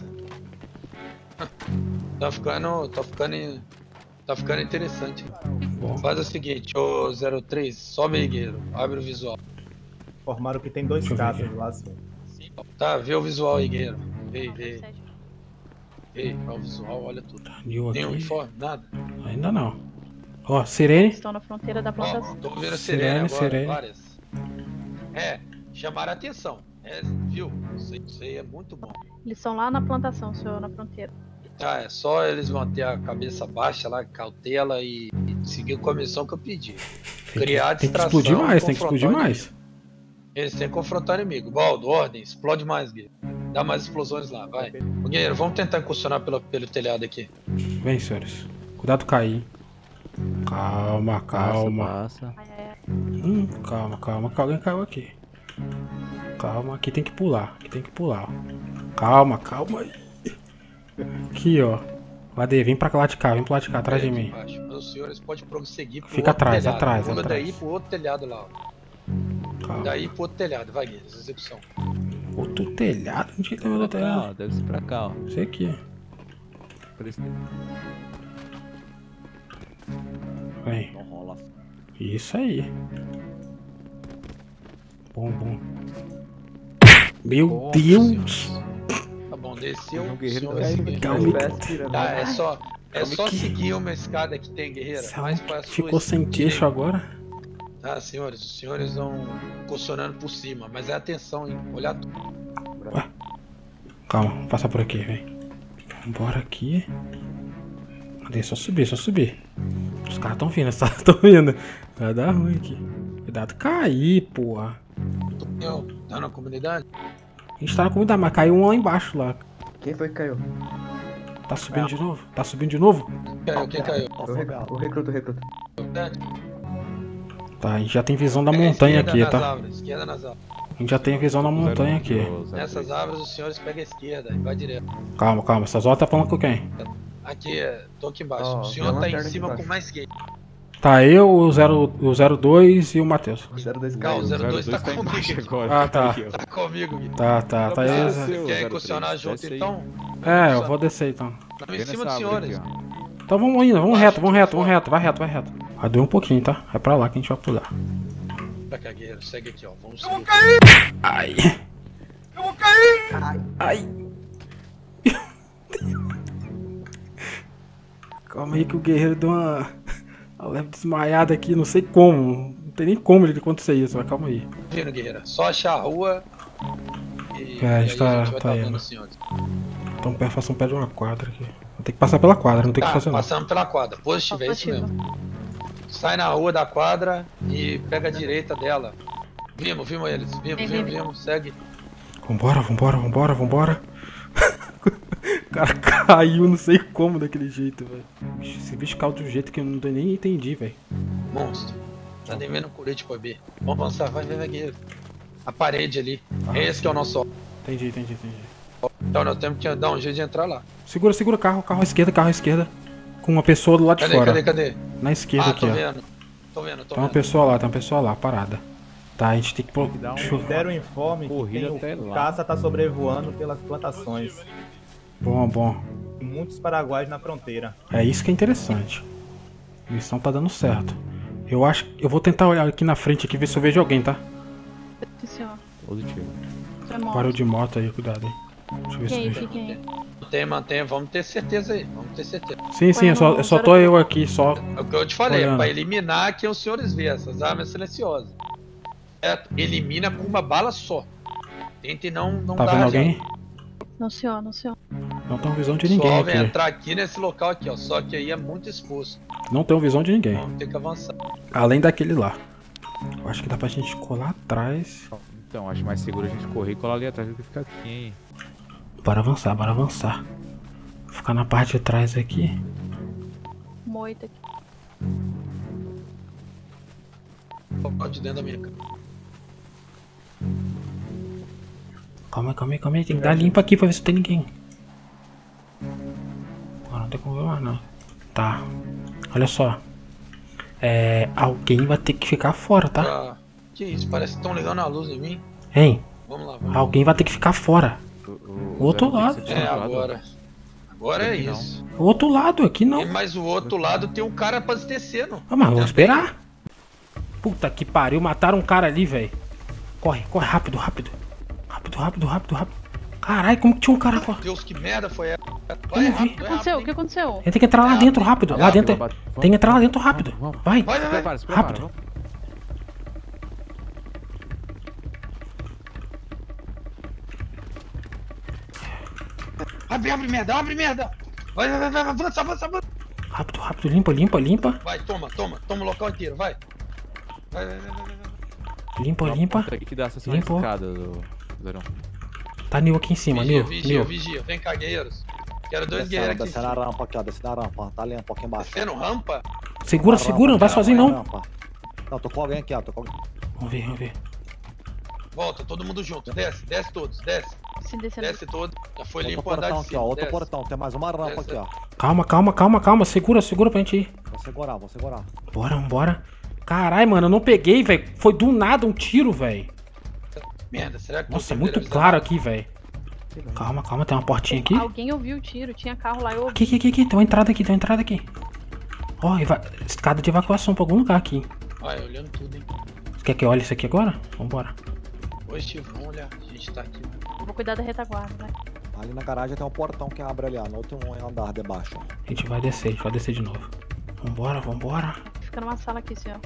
Tá ficando. Tá ficando. Tá ficando interessante. Bom. Faz o seguinte, ô zero três, sobe aí, guerreiro. Abre o visual. Formaram que tem dois caças lá, senhor. Tá, vê o visual aí, guerreiro. Vê, vê. Vê, olha o visual, olha tudo. Viu Tem aqui? uniforme? Nada? Ainda não. Ó, sirene. Estão na fronteira da plantação. Ó, tô vendo Sirene, sirene agora, sirene. várias. É, chamaram a atenção. É, viu? Isso aí, isso aí é muito bom. Eles estão lá na plantação, senhor, na fronteira. Tá, é só eles manter a cabeça baixa lá, cautela e, e seguir com a missão que eu pedi. Criar Tem que distração. explodir mais, e tem que confrontar explodir o mais. inimigo. Eles têm que confrontar o inimigo. Baldo, ordem, explode mais, guerreiro. Dá mais explosões lá, vai. Ô, guerreiro, vamos tentar incursionar pelo, pelo telhado aqui. Vem, senhores. Cuidado cair. Calma, calma. Passa, passa. Hum, calma, calma, que alguém caiu aqui. Calma, aqui tem que pular. Aqui tem que pular. Calma, calma aí. Aqui, ó. Vade, vem pra lá de cá, vem pra lá de cá, atrás de mim. Mas os senhores podem prosseguir pro Fica outro atrás, telhado. atrás, Pula atrás. daí pro outro telhado lá, ó. Calma. Daí pro outro telhado, vai, guerreiro, execução. Outro telhado? Onde que tem meu Pra cá, ó, telhado? deve ser pra cá, ó. Esse aqui. Por isso- Vem. Não rola. Isso aí. Bom, bom. Meu Nossa Deus! Tá bom, desceu. O guerreiro senhor caiu seguir. aqui. Calma Tá, é só, é Calma só aqui. seguir uma escada que tem, guerreira. Essa Mais pra sua ficou sem queixo direita. agora? Tá, senhores, os senhores vão concessionando por cima, mas é atenção, hein? Olhar tudo. Calma, vamos passar por aqui, vem. Vambora aqui. Cadê? Só subir, só subir. Os caras tão vindo, os caras tão vindo. Vai dar ruim aqui. Cuidado, cair, porra. Eu, tá na comunidade? A gente tá na comunidade, mas caiu um lá embaixo lá. Quem foi que caiu? Tá subindo de novo? Tá subindo de novo? Caiu, quem caiu? O, re o recruta, o recruta. Tá, a gente já tem visão da Pega a montanha esquerda aqui, nas tá? Árvores, esquerda nas árvores. A gente já tem visão da montanha aqui. Nessas árvores os senhores pegam a esquerda e vai direto. Calma, calma. Essas horas tá falando com quem? Aqui, é, tô aqui embaixo. Ó, o senhor tem uma tá em lanterna cima aqui com embaixo. mais quem? Tá eu, o zero o zero dois e o Matheus. O zero dois Calma, o caiu. zero dois tá tá embaixo comigo. agora. Ah, tá. Aí, ó. Tá comigo, Gui. Tá, tá, tá aí. Não, Zé. seu Quer zero incursionar três, junto desce aí. então? É, eu vou descer então. Estamos em Vem cima nessa dos árvore senhores. aqui, ó. Então vamos indo, vamos Baixo, reto, vamos tira reto, vamos foto. reto, vai reto, vai reto. Vai doer um pouquinho, tá? É pra lá que a gente vai pular. Pra cá, guerreiro, segue aqui, ó. Vamos seguir. Ai. Eu vou cair! Ai. Calma aí que o guerreiro deu uma, uma leve desmaiada aqui, não sei como. Não tem nem como ele acontecer isso, mas calma aí. Vindo, guerreiro. Só achar a rua. E, É, a e gente aí tá- a gente vai tá tá indo. vendo os senhores. Então pé, faça um pé de uma quadra aqui. Vou ter que passar pela quadra, não tem que Tá, fazer não. passando pela quadra. Positivo, é isso mesmo. Sai na rua da quadra e pega a direita dela. Vimos, vimos eles. Vimos, Vem, vimos, vem, vimos. Segue. Vambora, vambora, vambora, vambora. O cara caiu, não sei como daquele jeito, velho. Esse bicho caiu de um jeito que eu não nem entendi, velho. Monstro. Tá devendo colete pra B. Vamos avançar, vai, vai, vai, guerreiro. A parede ali. Ah, Esse que é o nosso ó. Entendi, entendi, entendi. Então nós temos que dar um jeito de entrar lá. Segura, segura o carro, carro à esquerda, carro à esquerda. Com uma pessoa do lado de Cadê, fora. cadê, cadê? Na esquerda Ah, aqui, tô ó. vendo. Tô vendo, tô Tem uma vendo. pessoa lá, tem uma pessoa lá, parada. Tá, a gente tem que... pro- Dá um- Deixa eu- Deram um informe que Corrida tem até o lá. caça tá sobrevoando pelas plantações. Bom, bom. E muitos paraguaios na fronteira. É isso que é interessante. A missão tá dando certo. Eu acho... Eu vou tentar olhar aqui na frente aqui, ver se eu vejo alguém, tá? Sim, senhor. Positivo. Foi morto. Parou de moto aí, cuidado aí. Deixa eu ver se eu Fiquem aí, vejo. fiquem aí. Mantenha, mantenha. Vamos ter certeza aí. Vamos ter certeza. Sim, sim, eu só, eu só tô eu aqui, só... É o que eu te falei. É Olhando. pra eliminar que os senhores vê essas armas silenciosas. Certo? Elimina com uma bala só. Tente não, não Tá dar vendo rajada. alguém? Não, senhor, não, senhor. Não tem visão de Só ninguém vai aqui. entrar aqui nesse local aqui, ó. Só que aí é muito exposto. Não tem visão de ninguém. Vamos ter que avançar. Além daquele lá. Eu acho que dá pra gente colar atrás. Então, acho mais seguro a gente correr e colar ali atrás do que ficar aqui, hein? Bora avançar, bora avançar. Vou ficar na parte de trás aqui. Moita aqui. Pode dentro da minha cama. Calma aí, calma aí, calma aí. Tem que dar limpa aqui pra ver se tem ninguém. Agora não tem como ver mais não. Tá. Olha só. É... Alguém vai ter que ficar fora, tá? Ah, que isso? Parece que estão ligando a luz em mim. Hein? Vamos lá, vamos. Alguém vai ter que ficar fora. O, O outro lado. É, agora. Agora é isso. O outro lado, aqui não. Mas o outro lado tem um cara abastecendo. Ah, mas vamos esperar. Puta que pariu, mataram um cara ali, velho. Corre, corre, rápido, rápido. Rápido, rápido, rápido, rápido. Caralho, como que tinha um cara... Meu Deus, que merda foi essa? Vai, O que aconteceu? O que aconteceu? Ele tem que entrar lá dentro, rápido. Lá dentro. Tem que entrar lá dentro, rápido. Vai. Vai, vai, vai. Rápido. Abre, abre merda, abre merda. Vai, vai, vai, vai, avança, avança, avança. Rápido, rápido, limpa, limpa, limpa. Vai, toma, toma, toma o local inteiro, vai. Vai, vai, vai, vai, vai. Limpa, limpa. Que dá acesso à Limpou. escada, do Zerão. Tá Nil aqui em cima, Vigia, Nil. vigia, Nil. vigia. Vem cá, guerreiros. Quero dois Desce, guerreiros aqui. desce na rampa aqui, ó. Desce na rampa. Tá ali um pouquinho embaixo. Descendo rampa? Segura, segura, não vai sozinho não. Não, tô com alguém aqui, ó. Tô com alguém. Vamos ver, vamos ver. Volta, todo mundo junto. Desce, desce todos, desce. Sim, descendo. Desce todos. Já foi Outro limpo o andar portão de aqui, ó. cima. Outro Desce. portão. Tem mais uma rampa Desce. aqui, ó. Calma, calma, calma, calma. Segura, segura pra gente ir. Vou segurar, vou segurar. Bora, vambora. Caralho, mano, eu não peguei, velho. Foi do nada um tiro, velho. Merda, será que Nossa, é conseguiram muito avisar? claro aqui, velho. Calma, calma, tem uma portinha aqui. Alguém ouviu o tiro, tinha carro lá, eu ouvi. Aqui, aqui, aqui, aqui. Tem uma entrada aqui, tem uma entrada aqui. Ó, eva... escada de evacuação pra algum lugar aqui. Olha, olhando tudo, hein. Você quer que eu olhe isso aqui agora? Vambora. Oi, Steve, vamos olhar. A gente tá aqui. Eu vou cuidar da retaguarda, né? Ali na garagem tem um portão que abre ali, ó. No outro andar debaixo. A gente vai descer, a gente vai descer de novo. Vambora, vambora. Fica numa sala aqui, senhor.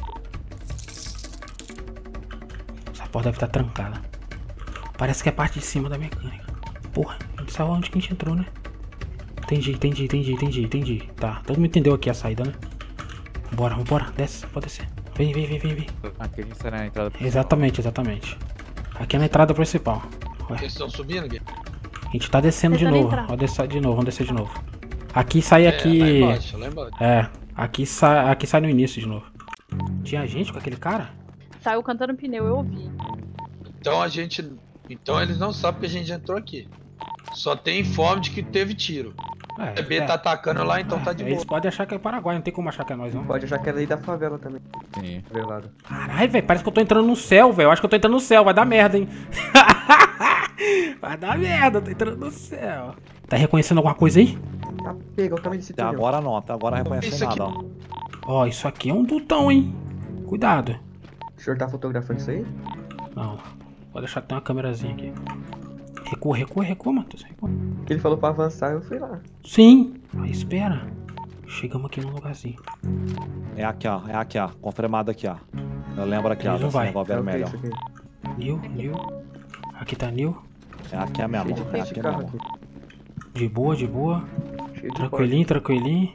Essa porta deve estar trancada. Parece que é a parte de cima da mecânica. Porra, a gente sabe onde que a gente entrou, né? Entendi, entendi, entendi, entendi, entendi. Tá, todo mundo entendeu aqui a saída, né? Vambora, vambora, desce, pode descer. Vem, vem, vem, vem, vem. Aqui a gente sai na entrada principal. Exatamente, exatamente. Aqui é na entrada principal. Ué, Vocês estão subindo, Gui? a gente tá descendo de Tentando novo. entrar. Vamos descer de novo, vamos descer de novo. Aqui sai aqui. É, lá embaixo, lá embaixo. É, aqui sai, aqui sai no início de novo. Tinha gente com aquele cara? Saiu cantando pneu, eu ouvi. Então a gente... Então eles não sabem que a gente entrou aqui. Só tem informe de que teve tiro. É, O B B é. tá atacando lá, então tá de Eles boa. podem achar que é Paraguai, não tem como achar que é nós, não. Pode achar que é lei da favela também. Sim. Favelado. Caralho, velho, parece que eu tô entrando no céu, velho. Eu acho que eu tô entrando no céu, vai dar merda, hein. Vai dar merda, eu tô entrando no céu. Tá reconhecendo alguma coisa aí? Tá pega, eu também desse Até túnel. agora não, até agora não reconheci Isso aqui- nada, ó. Ó, isso aqui é um dutão, hein. Cuidado. O senhor tá fotografando isso aí? Não, pode deixar que tem uma câmerazinha aqui. Recua, recua, recua, Matheus. Recua. Que ele falou pra avançar, eu fui lá. Sim, aí espera. Chegamos aqui num lugarzinho. É aqui, ó. É aqui, ó. Confirmado aqui, ó. Eu lembro aqui, ó. Ele não Desse vai. negócio É o que é vermelho, isso aqui? Nil, Nil. Aqui tá Nil. ó. É aqui, é mesmo. Cheio de É frente de aqui carro mesmo. aqui. De boa, de boa. Cheio de Tranquilinho, tranquilinho.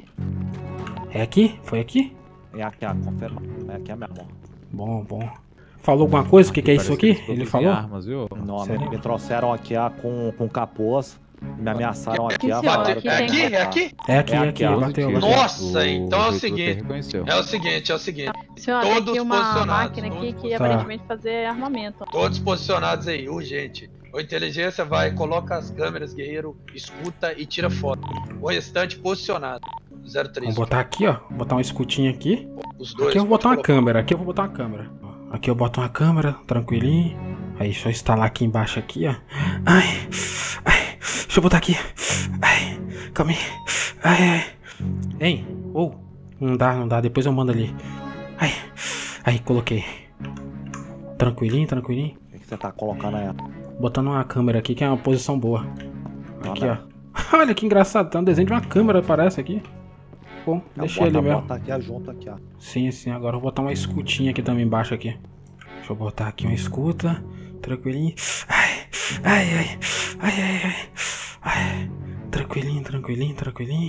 É aqui? Foi aqui? É aqui, ó. Confirmado. É aqui, é mesmo, ó. Bom, bom. Falou alguma coisa? O que, que é isso aqui? Parece que Ele eles falou? produzem armas, viu? Não, me, Sério? me trouxeram aqui, ó, com, com capuz. Me ameaçaram aqui, ó. Sim, senhor, falaram aqui que É tem- aqui? É aqui? É aqui, É é aqui, aqui. ó. Bateu, Positivo. bateu. Nossa, então é o recruta seguinte. reconheceu. É o seguinte, é o seguinte. Senhor, tem Todos aqui uma posicionados, máquina aqui todos que Tá. aparentemente fazer armamento. Todos posicionados aí, urgente. O inteligência vai, coloca as câmeras, guerreiro, escuta e tira foto. O restante posicionado. zero três. Vamos botar aqui, ó. Vou botar uma escutinha aqui. Os dois. Aqui eu vou botar uma pode colocar. câmera. Aqui eu vou botar uma câmera. Aqui eu boto uma câmera, tranquilinho. Aí, deixa eu instalar aqui embaixo aqui, ó. Ai, ai. Deixa eu botar aqui. Ai, calma aí. Ai, ai. Hein? Ou. Não dá, não dá. Depois eu mando ali. Ai. Aí, coloquei. Tranquilinho, tranquilinho. O que você tá colocando aí? Botando uma câmera aqui que é uma posição boa. Aqui, Manda. ó. Olha que engraçado. Tem um desenho de uma câmera, parece aqui. Bom, deixei ele bota, mesmo. bota aqui junto aqui, ó. Sim, sim. Agora eu vou botar uma escutinha aqui também embaixo aqui. Deixa eu botar aqui uma escuta. Tranquilinho. Ai, ai, ai. Ai, ai, ai. Ai. Tranquilinho, tranquilinho, tranquilinho.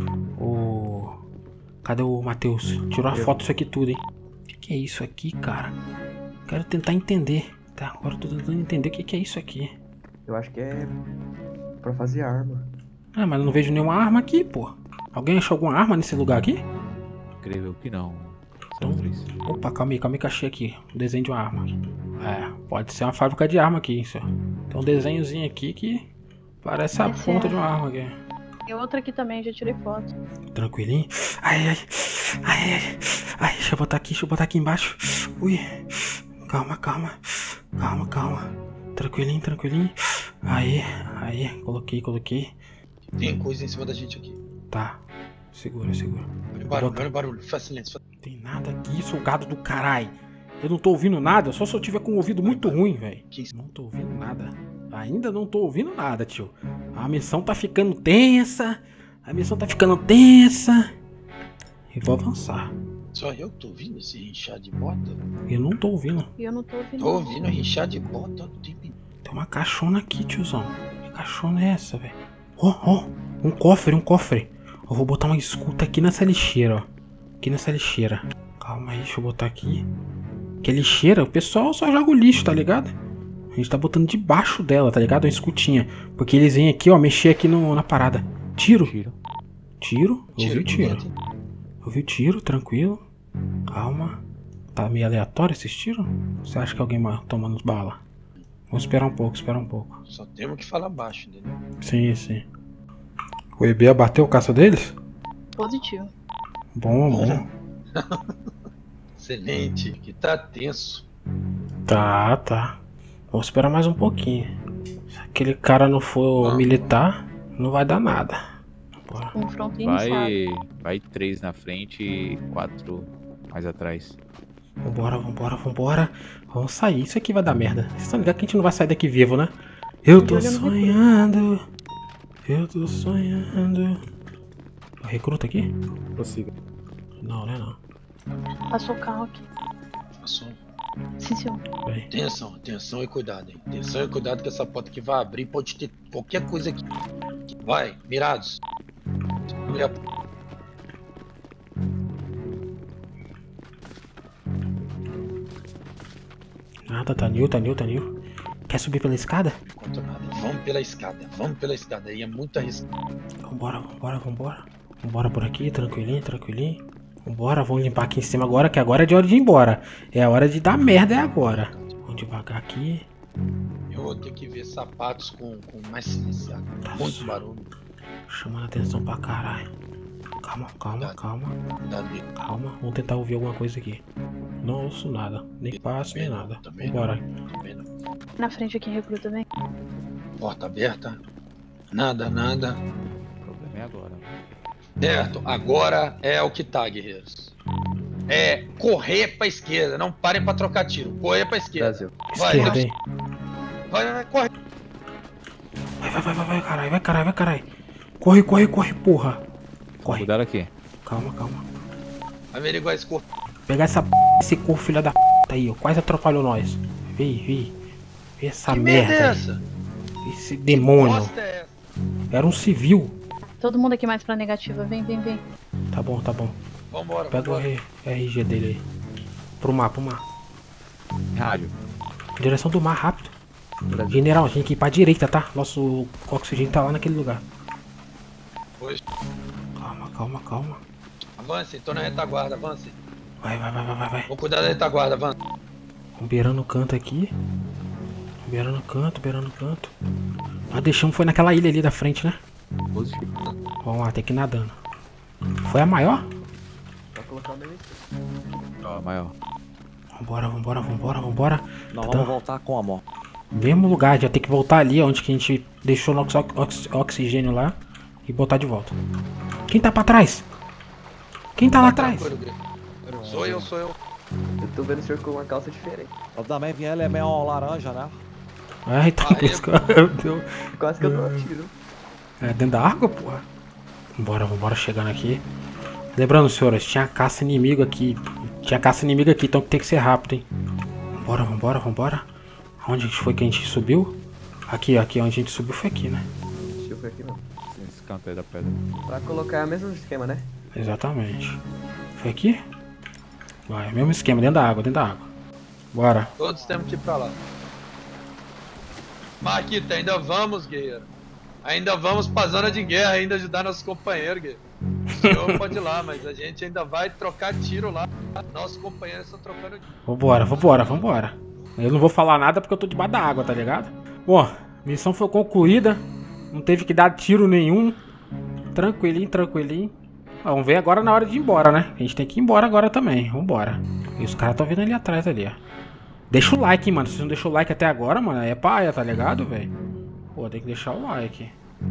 O... Cadê o Matheus? Tirou a foto disso aqui tudo, hein? O que, que é isso aqui, cara? Quero tentar entender. Tá, agora eu tô tentando entender o que, que é isso aqui. Eu acho que é pra fazer arma. Ah, mas eu não vejo nenhuma arma aqui, pô. Alguém achou alguma arma nesse lugar aqui? Creio que não. Então, opa, calma aí, calma aí que achei aqui. O desenho de uma arma. É, pode ser uma fábrica de arma aqui, senhor. Tem um desenhozinho aqui que parece a Esse ponta é. de uma arma aqui. E outra aqui também, já tirei foto. Tranquilinho. Ai, ai, ai, ai, ai, deixa eu botar aqui, deixa eu botar aqui embaixo. Ui, calma, calma, calma, calma. Tranquilinho, tranquilinho. Aí, aí, coloquei, coloquei. Tem coisa em cima da gente aqui. Tá, segura, segura. Olha o barulho, olha o barulho, faz silêncio. Faz... Tem nada aqui, sou gado do caralho. Eu não tô ouvindo nada, só se eu tiver com o ouvido muito ruim, velho. Não tô ouvindo nada. Ainda não tô ouvindo nada, tio. A missão tá ficando tensa. A missão tá ficando tensa. E vou avançar. Só eu que tô ouvindo esse rinchar de bota? Eu não tô ouvindo. E eu não tô ouvindo. Tô ouvindo rinchar de bota. Tem... tem uma caixona aqui, tiozão. Que caixona é essa, velho? Ó, ó, um cofre, um cofre. Eu vou botar uma escuta aqui nessa lixeira, ó. Aqui nessa lixeira. Calma aí, deixa eu botar aqui. Que é lixeira, o pessoal só joga o lixo, tá ligado? A gente tá botando debaixo dela, tá ligado? Uma escutinha. Porque eles vêm aqui, ó, mexer aqui no, na parada. Tiro. Tiro. Tiro? Eu vi o tiro. Eu vi o tiro, tranquilo. Calma. Tá meio aleatório esses tiros? Você acha que alguém tomando bala? Vamos esperar um pouco, esperar um pouco. Só temos que falar baixo, entendeu? Sim, sim. O E B abateu o caça deles? Positivo. Bom, bom. Excelente. Que tá tenso. Tá, tá. Vou esperar mais um pouquinho. Se aquele cara não for ah. militar, não vai dar nada. Bora. Vai, vai três na frente e quatro mais atrás. Vambora, vambora, vambora. Vamos sair. Isso aqui vai dar merda. Vocês estão ligados que a gente não vai sair daqui vivo, né? Eu tô sonhando. Eu tô sonhando. Recruta aqui? Prossiga. Não, né não. Passou o carro aqui. Passou. Sim, senhor. Bem. Atenção, atenção e cuidado, hein? Atenção e cuidado que essa porta aqui vai abrir. Pode ter qualquer coisa aqui. Vai, mirados. Nada, Tanil, Tanil, Tanil. Quer subir pela escada? Não nada. Vamos pela escada, vamos pela escada. Aí é muito arriscado. Vambora, vambora, vambora. Vambora por aqui, tranquilinho, tranquilinho. Vambora, vamos limpar aqui em cima agora, que agora é de hora de ir embora. É a hora de dar merda, é agora. Vamos devagar aqui. Eu vou ter que ver sapatos com, com mais silenciado. Tá muito só. Barulho. Chamando atenção pra caralho. Calma, calma, calma. Calma, vamos tentar ouvir alguma coisa aqui. Não ouço nada, nem passo, nem nada. Vambora. Na frente aqui, recruta, vem. Porta aberta. Nada, nada. O problema é agora. Certo, agora é o que tá, guerreiros. É correr pra esquerda, não parem pra trocar tiro. Correr pra esquerda. Vai, esquerda, hein? Vai, vai, vai, corre. Vai, vai, vai, vai, vai, caralho, vai, caralho, vai, caralho. Corre, corre, corre, porra. Corre. Cuidado aqui. Calma, calma. Averiguar esse corpo. Pegar essa p... esse corpo, filha da p aí, ó. Quase atrapalhou nós. Vem, vem. Vem essa que merda. É aí. essa? Esse demônio. Que é essa? Era um civil. Todo mundo aqui mais pra negativa. Vem, vem, vem. Tá bom, tá bom. Vambora. Pega vambora. O R G dele aí. Pro mar, pro mar. Rádio. Direção do mar, rápido. General, a gente tem que ir pra direita, tá? Nosso oxigênio tá lá naquele lugar. Pois. Calma, calma, calma. Avance, tô na retaguarda, avance. Vai, vai, vai, vai, vai. Vou cuidar da retaguarda, avance. Vamos beirando o canto aqui. Beirando o canto, beirando o canto. Nós deixamos, foi naquela ilha ali da frente, né? Positivo. Vamos lá, tem que ir nadando. Foi a maior? Vai colocar o meu. Ó, a maior. Vambora, vambora, vambora, vambora. Não, tá vamos voltar como? Mesmo lugar, já tem que voltar ali onde que a gente deixou o ox ox oxigênio lá. E botar de volta. Quem tá pra trás? Quem tá lá atrás? Sou eu, sou eu. Eu tô vendo o senhor com uma calça diferente. Eu também vi ele é meio laranja, né? Ai, tá com esse cara. Quase que eu tô a tiro. É dentro da água, porra. Vambora, vambora, chegando aqui. Lembrando, senhores, tinha caça inimigo aqui. Tinha caça inimigo aqui, então tem que ser rápido, hein? Vambora, vambora, vambora. Onde foi que a gente subiu? Aqui, aqui, onde a gente subiu foi aqui, né? Deixa eu ver aqui não. Esse canto aí da pedra. Pra colocar o mesmo esquema, né? Exatamente. Foi aqui? Vai, mesmo esquema, dentro da água, dentro da água. Bora. Todos temos que ir pra lá. Marquita, ainda vamos, guerreiro. Ainda vamos pra zona de guerra, ainda ajudar nossos companheiros, guerreiro. O senhor pode ir lá, mas a gente ainda vai trocar tiro lá. Nossos companheiros estão trocando tiro. Vambora, vambora, vambora. Eu não vou falar nada porque eu tô debaixo da água, tá ligado? Bom, missão foi concluída. Não teve que dar tiro nenhum. Tranquilinho, tranquilinho. Vamos ver agora na hora de ir embora, né? A gente tem que ir embora agora também. Vambora. E os caras estão vindo ali atrás ali, ó. Deixa o like, hein, mano. Se você não deixou o like até agora, mano, é paia, tá ligado, velho? Pô, tem que deixar o like.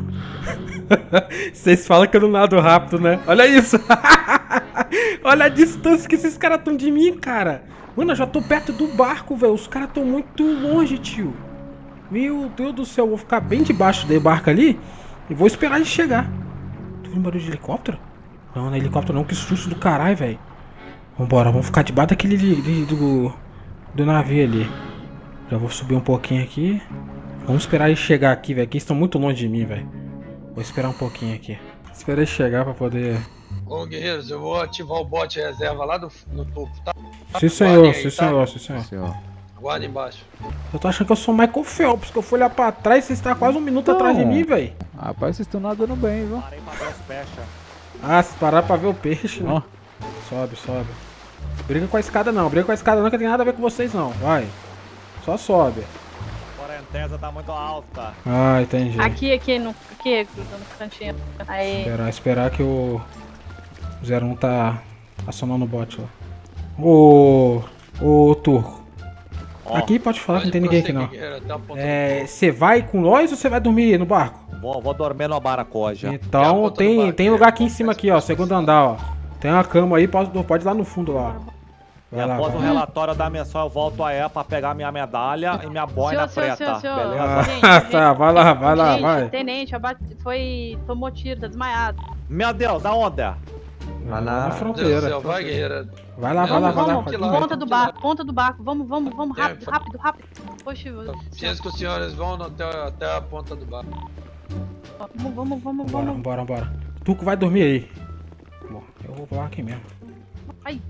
Vocês falam que eu não nado rápido, né? Olha isso. Olha a distância que esses caras estão de mim, cara. Mano, eu já tô perto do barco, velho. Os caras estão muito longe, tio. Meu Deus do céu. Eu vou ficar bem debaixo do barco ali e vou esperar ele chegar. Tu viu um barulho de helicóptero? Não, não é helicóptero não. Que susto do caralho, velho. Vambora, vamos ficar debaixo daquele de, de, do, do navio ali. Já vou subir um pouquinho aqui. Vamos esperar ele chegar aqui, velho. Aqui estão muito longe de mim, velho. Vou esperar um pouquinho aqui. Esperar ele chegar pra poder... Ô, guerreiros, eu vou ativar o bot reserva lá do, no topo, tá? Sim, senhor, aí, sim, tá? senhor, sim, senhor, senhor. Aguarda embaixo. Eu tô achando que eu sou o Michael Phelps, que eu fui olhar pra trás e você está quase um minuto não. atrás de mim, velho. Rapaz, vocês estão nadando bem, viu? Parei pra ver os peixes. Ah, se parar pra ver o peixe, né? Oh. Sobe, sobe. Briga com a escada não, briga com a escada não, que tem nada a ver com vocês não, vai. Só sobe. A correnteza tá muito alta. Ah, entendi. Aqui, aqui, no, aqui, aqui, no cantinho. Aí. Esperar, esperar que o zero um tá acionando o bot lá. Ô, ô turco. Oh. Aqui pode falar pode que não tem ninguém aqui não. É, você vai com nós ou você vai dormir no barco? Vou, vou dormir no baracoja. Então tem, tem lugar aqui em cima aqui, ó, segundo andar, ó. Tem uma cama aí, pode, pode ir lá no fundo lá. Vai e lá, após vai. o relatório da missão, eu volto aí pra pegar minha medalha e minha boina senhor, preta. Senhor, senhor, beleza? Ah, gente, tá, vai lá, vai lá, gente, vai. Tenente, foi. Tomou tiro, tá desmaiado. Meu Deus, da onde é? Vai na, na fronteira. Céu, vai, guerreira. Vai lá, vai lá, vai lá. Ponta do barco, ponta do barco. Vamos, vamos, vamos, rápido, rápido, rápido. Poxa, preciso que os senhores vão até, até a ponta do barco. Vamos, vamos, vamos, vamos. Bora, bora, bora. Tuco vai dormir aí. Bom, eu vou pular aqui mesmo. Ai.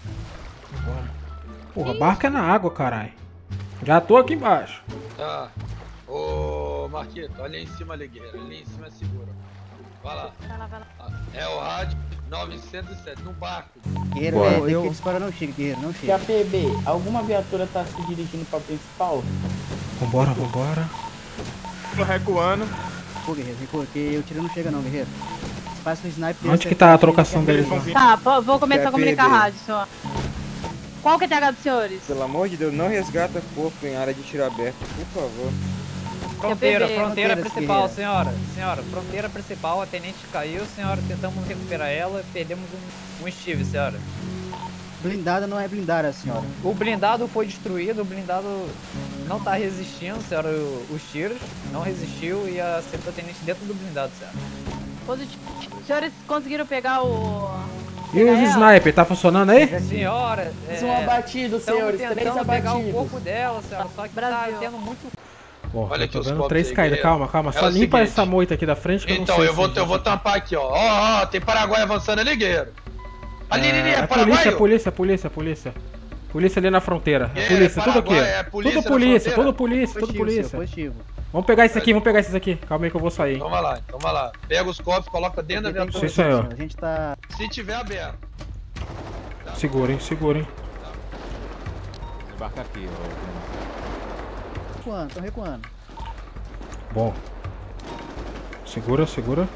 Porra, barco é na água, caralho. Já tô aqui embaixo. Tá. Ô, Marquito, olha em cima ali, guerreiro. Ali em cima é seguro. Vai lá. Vai lá, vai lá. É o rádio novecentos e sete, no barco. Guerreiro, é, eu... que disparar não chega, guerreiro, não chega. A P B, alguma viatura tá se dirigindo pra principal? Vambora, vambora. Tô recuando. Pô, guerreiro, recua, que eu tiro não chega não, guerreiro. Faz o sniper. Onde que tá a trocação deles? Tá, vou começar a comunicar a rádio, senhor. Qual que é o T H dos senhores? Pelo amor de Deus, não resgata corpo em área de tiro aberto, por favor. Fronteira, fronteira principal, senhora. Senhora, fronteira principal, a tenente caiu, senhora, tentamos recuperar ela, perdemos um, um Steve, senhora. Blindada não é blindada, senhora. O blindado foi destruído, o blindado não tá resistindo, senhora, os tiros, não resistiu e acertou a tenente dentro do blindado, senhora. Positivo. Os senhores conseguiram pegar o... E os sniper, tá funcionando aí? Senhora, é... São abatidos, senhores, três abatidos. Pegar o corpo dela, senhora, só que Brasil. Tá tendo muito... Pô, olha aqui, tô vendo três caídas, calma, calma, só é limpa seguinte. Essa moita aqui da frente que então, eu não sei. Então, eu vou, eu vou tampar aqui, ó. Ó, ó, tem Paraguai avançando ali, guerreiro. Ali, ali, ali, é, é polícia, polícia, polícia, polícia. Polícia ali na fronteira. É, polícia, tudo aqui. É polícia tudo polícia, tudo polícia, tudo polícia. Positivo. Vamos pegar isso aqui, vamos pegar esses aqui. Calma aí que eu vou sair. Então vai lá, então vai lá. Pega os copos, coloca dentro da viatura. Sim, senhor. A gente tá... Se tiver aberto. Tá. Segura, hein, segura, hein. Embarca aqui, ó. Recuando, tô recuando. Bom. Segura, segura.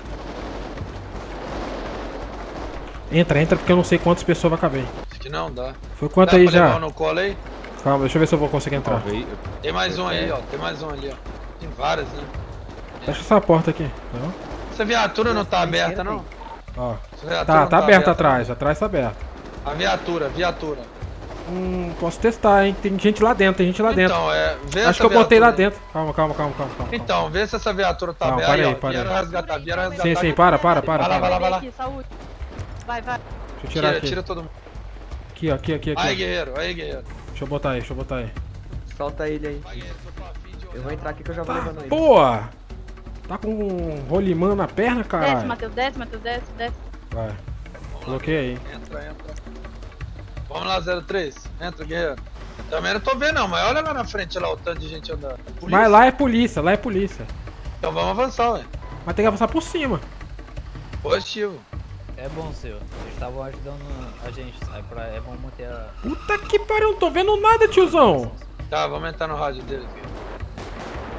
Entra, entra, porque eu não sei quantas pessoas vai caber. Acho que não, dá. Foi quanto dá aí pra já? Levar no colo aí? Calma, deixa eu ver se eu vou conseguir entrar. Tem mais um ali, ó. Tem mais um ali, ó. Tem várias, né? Fecha essa porta aqui. Não? Essa viatura não tá aberta, não? Ó. Tá, tá aberta atrás. Atrás tá aberta. A viatura, viatura. Hum, posso testar, hein? Tem gente lá dentro, tem gente lá dentro. Então, é. Vê Acho que eu botei lá dentro. Calma, calma, calma, calma, calma. Então, vê se essa viatura tá aberta. Para aí, para aí. Resgatar, vieram resgatar. Sim, sim, para, para, para. Vai lá, vai lá, vai lá. Vai, vai. Deixa eu tirar tira, aqui. Tira todo mundo. Aqui, ó, aqui, aqui, aqui. Aí, guerreiro, aí, guerreiro. Deixa eu botar aí, deixa eu botar aí. Solta ele aí. Eu vou entrar aqui que eu já vou tá, levando ele. Pô! Tá com um rolimã na perna, cara? Desce, Matheus, desce, Matheus, desce, desce. Vai. Coloquei aí. Entra, entra. Vamos lá, zero três. Entra, guerreiro. Também não tô vendo não, mas olha lá na frente lá o tanto de gente andando. Polícia. Mas lá é polícia, lá é polícia. Então vamos avançar, ué. Mas tem que avançar por cima. Positivo. É bom, senhor. Eles estavam ajudando a gente, sabe? Pra... É bom manter a... Puta que pariu, não tô vendo nada, tiozão. Tá, vamos entrar no rádio deles aqui.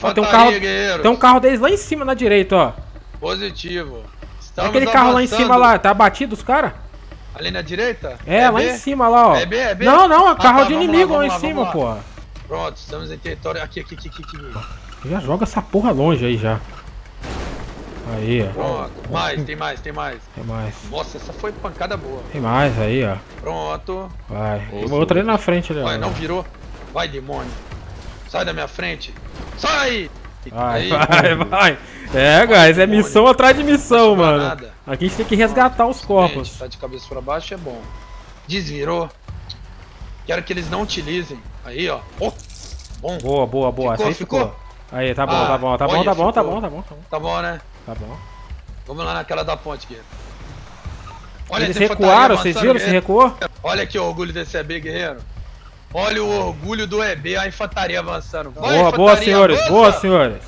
Ó, tem um carro, guerreiros. tem um carro deles lá em cima na direita, ó. Positivo. Tem aquele carro lá em cima lá, tá batido os caras? Ali na direita? É, é lá B? em cima lá, ó. É B, é B? Não, não, é Ah, carro tá, de vamos inimigo lá, lá, lá em lá, cima, lá. porra. Pronto, estamos em território. Aqui, aqui, aqui, aqui, aqui. Já joga essa porra longe aí já. Aí, ó. Pronto, mais, tem mais, tem mais. Tem mais. Nossa, essa foi pancada boa. Tem mais aí, ó. Pronto. Vai. Tem outra ali na frente ali, ó. Vai, não virou. Vai, demônio. Sai da minha frente. Sai! Vai, Aí, vai, vai. É, guys, é missão atrás de missão, mano. nada. Aqui a gente tem que resgatar os corpos. Gente, tá de cabeça pra baixo é bom. Desvirou. Quero que eles não utilizem. Aí, ó. Oh, bom. Boa, boa, boa. Ficou, Essa aí ficou. ficou? Aí, tá bom, Ah, tá bom, tá bom, olha, tá bom, tá ficou. bom, tá bom, tá bom. Tá bom, né? Tá bom. Vamos lá naquela da ponte, guerreiro. Olha, Eles tem recuaram, infantaria vocês avançando, viram? Se guerreiro. recuou? Olha aqui o orgulho desse E B, guerreiro. Olha o orgulho do E B, a infantaria avançando. Vai, Boa, boa, infantaria, senhores, avança! boa, senhores.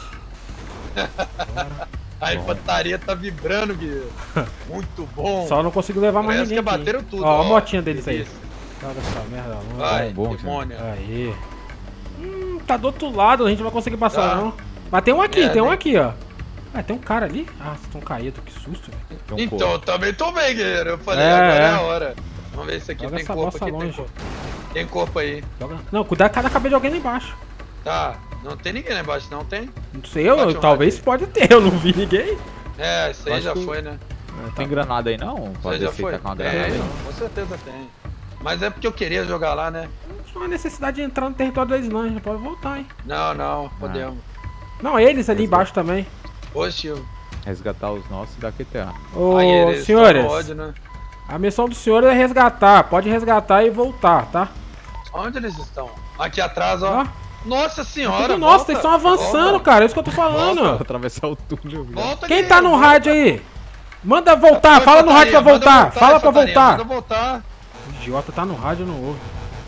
A infantaria tá vibrando, guerreiro. Muito bom. Só não consigo levar mais Parece ninguém que aqui. bateram tudo, Ó, ó a ó. motinha deles aí. Delícia. Joga essa merda longe. Vai, bom, bom, demônio. Aí. Hum, tá do outro lado, a gente não vai conseguir passar, Tá. não. Mas tem um aqui, É, tem um né? aqui, ó. Ah, tem um cara ali? Ah, vocês estão caídos, que susto, velho. Então, eu também tô bem, guerreiro. Eu falei, É, agora é. é. a hora. Vamos ver se aqui Joga tem essa corpo bosta aqui, tem longe. corpo. Tem corpo aí. Joga... Não, cuidado com cada cabelo de alguém lá embaixo. Tá, não tem ninguém lá embaixo, não tem? Não sei, eu, Bate um talvez pode ter, eu não vi ninguém. É, isso aí Acho já que- foi, né? Tem granada aí não? Isso Pode aí já descer foi. tá com uma granada Tem, aí. com certeza tem. Mas é porque eu queria jogar lá, né? Só a necessidade de entrar no território deles não, a gente pode voltar, hein. Não, não, podemos. Não, eles ali embaixo também. Positivo. Resgatar os nossos da Q T A. Ô, Aí, eles senhores, tomam ódio, né? a missão do senhor é resgatar. Pode resgatar e voltar, tá? Onde eles estão? Aqui atrás, ó. Ó. Nossa senhora, Tudo nosso, volta, vocês estão avançando, volta. cara. É isso que eu tô falando. Atravessar o túnel. viu? Volta, Quem guerreiro, tá no volta. rádio aí? Manda voltar, Vai, fala no rádio pra infantaria, manda voltar. Fala pra infantaria, voltar. Manda voltar. O idiota tá no rádio, não ouve.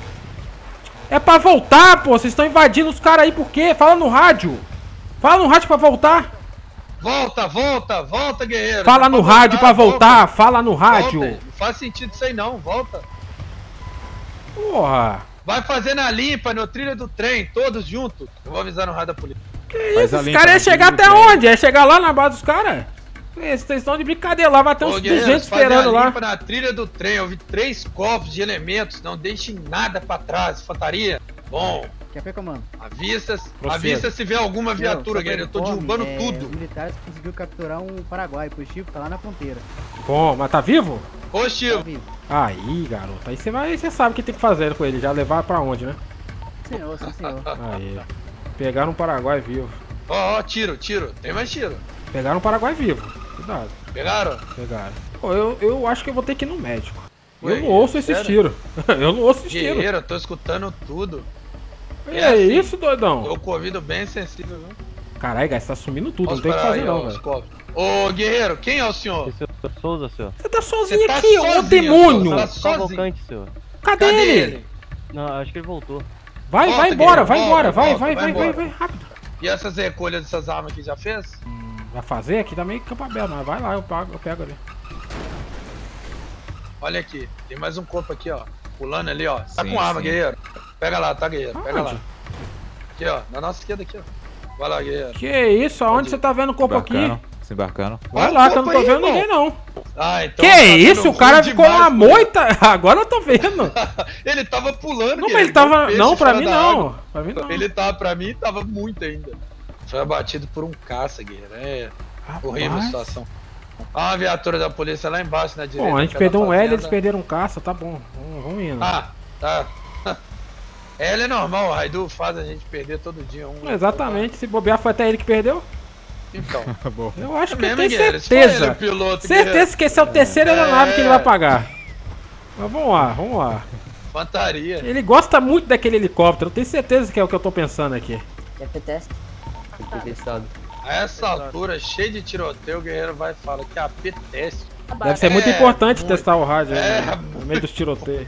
É pra voltar, pô. Vocês estão invadindo os caras aí por quê? Fala no rádio. Fala no rádio pra voltar. Volta, volta, volta, guerreiro. Fala Não no pode rádio pra voltar. Fala no rádio. Volta. Não faz sentido isso aí não, volta. Porra. Vai fazer na limpa, no trilho do trem, todos juntos. Eu vou avisar no rádio da polícia. Que Faz isso? a Os limpa caras iam no chegar trilho até do trem. onde? É chegar lá na base dos caras? Vocês estão de brincadeira lá. Vai ter uns Ô, guerreiros, duzentos fazer esperando a lá. limpa na trilha do trem. Eu vi três copos de elementos. Não deixe nada pra trás, infantaria. Bom, Quer ver, comando? avista, Proceda. avista se vê alguma viatura, Meu, guerreiro. Eu tô sobre derrubando informe, é, tudo. Os militares conseguiu capturar um Paraguai, positivo, tá lá na fronteira. Bom, mas tá vivo? Ô, Tá Chico, vivo. Aí, garoto. Aí você vai, você sabe o que tem que fazer com ele. Já levar pra onde, né? Senhor, sim, senhor. Aí. Pegaram um Paraguai vivo. ó, ó, tiro, tiro. Tem mais tiro. Pegaram um Paraguai vivo. Cuidado. Pegaram? Pegaram. Pô, eu, eu acho que eu vou ter que ir no médico. Ué, eu não ouço esses sério? tiros. eu não ouço esses tiros. Guerreiro, eu tô escutando tudo. Que é é assim. isso, doidão? Eu com o ouvido bem sensível, viu? Caralho, cara, você tá sumindo tudo. Posso não tem o que parar fazer aí, não, ó, os velho. copos. Ô, guerreiro, quem é o senhor? Souza, senhor. Você tá sozinho Você tá aqui, ô sozinho, demônio! senhor, tá sozinho. Cavalcante, senhor. Cadê, Cadê ele? ele? Não, acho que ele voltou. Vai, Volta, vai embora, guerreiro, vai volta, embora, vai, volta, vai, vai vai, vai, embora. vai, rápido. E essas recolhas dessas armas aqui já fez? Vai fazer? Aqui tá meio campo aberto, mas vai lá, eu pego, eu pego ali. Olha aqui, tem mais um corpo aqui, ó. Pulando ali, ó. Tá Sim, com arma, sim. guerreiro. Pega lá, tá, guerreiro? Pega Aonde? lá. Aqui, ó. Na nossa esquerda aqui, ó. Vai lá, guerreiro. Que isso, aonde você tá vendo o corpo aqui? Embarcando, se embarcando. Vai Olha lá o que eu não tô corpo aí, vendo irmão. ninguém não. Ah, então Que tá isso, sendo o cara ruim ficou numa demais, guerreiro. moita? Agora eu tô vendo. Ele tava pulando, Não, guerreiro, mas ele igual tava... peixe Não, pra fora mim da não. água. Pra mim não. Ele tava, pra mim, tava muito ainda. Foi abatido por um caça, guerreiro. É horrível a Rapaz. situação. Olha uma viatura da polícia lá embaixo, na direita. Bom, a gente aquela perdeu um L, fazenda. eles perderam um caça, tá bom. Vamos, vamos indo. Ah, tá. L é normal, o Raidu faz a gente perder todo dia um. Exatamente, se bobear foi até ele que perdeu. Então. Eu acho É que eu mesmo, tenho Guerreiro? Se for ele certeza. o piloto, Certeza Guerreiro. que esse é o terceiro É. aeronave que ele vai pagar. Mas vamos lá, vamos lá. Fantaria. Ele gosta muito daquele helicóptero, eu tenho certeza que é o que eu tô pensando aqui. Quer ter teste? A essa altura, cheio de tiroteio, o guerreiro vai falar que apetece. Deve ser muito É, importante muito. testar o rádio aí, É, né? no meio dos tiroteios.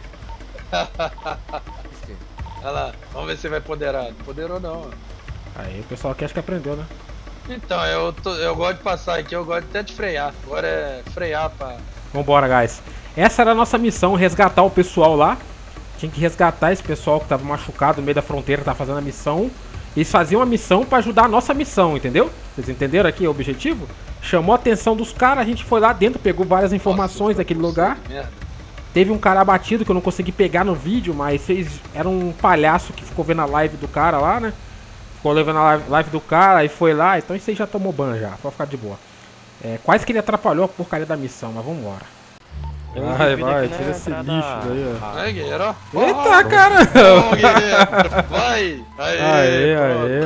Olha lá, vamos ver se vai poderar. Poderou não. Aí o pessoal aqui acho que aprendeu, né? Então, eu, tô, eu gosto de passar aqui, eu gosto até de frear. Agora é frear pra... Vambora, guys. Essa era a nossa missão, resgatar o pessoal lá. Tinha que resgatar esse pessoal que tava machucado no meio da fronteira, tava fazendo a missão. Eles faziam uma missão pra ajudar a nossa missão, entendeu? Vocês entenderam aqui o objetivo? Chamou a atenção dos caras, a gente foi lá dentro, pegou várias informações nossa, daquele lugar. Merda. Teve um cara abatido que eu não consegui pegar no vídeo, mas fez, era um palhaço que ficou vendo a live do cara lá, né? Ficou levando a live, live do cara e foi lá, então isso aí já tomou ban já, pode ficar de boa. É, quase que ele atrapalhou a porcaria da missão, mas vambora. Vai, vai, tira esse lixo daí, ó. Vai, guerreiro, ó. Eita, oh, caramba! Oh, guerreiro. Vai! Aê, aê, aê,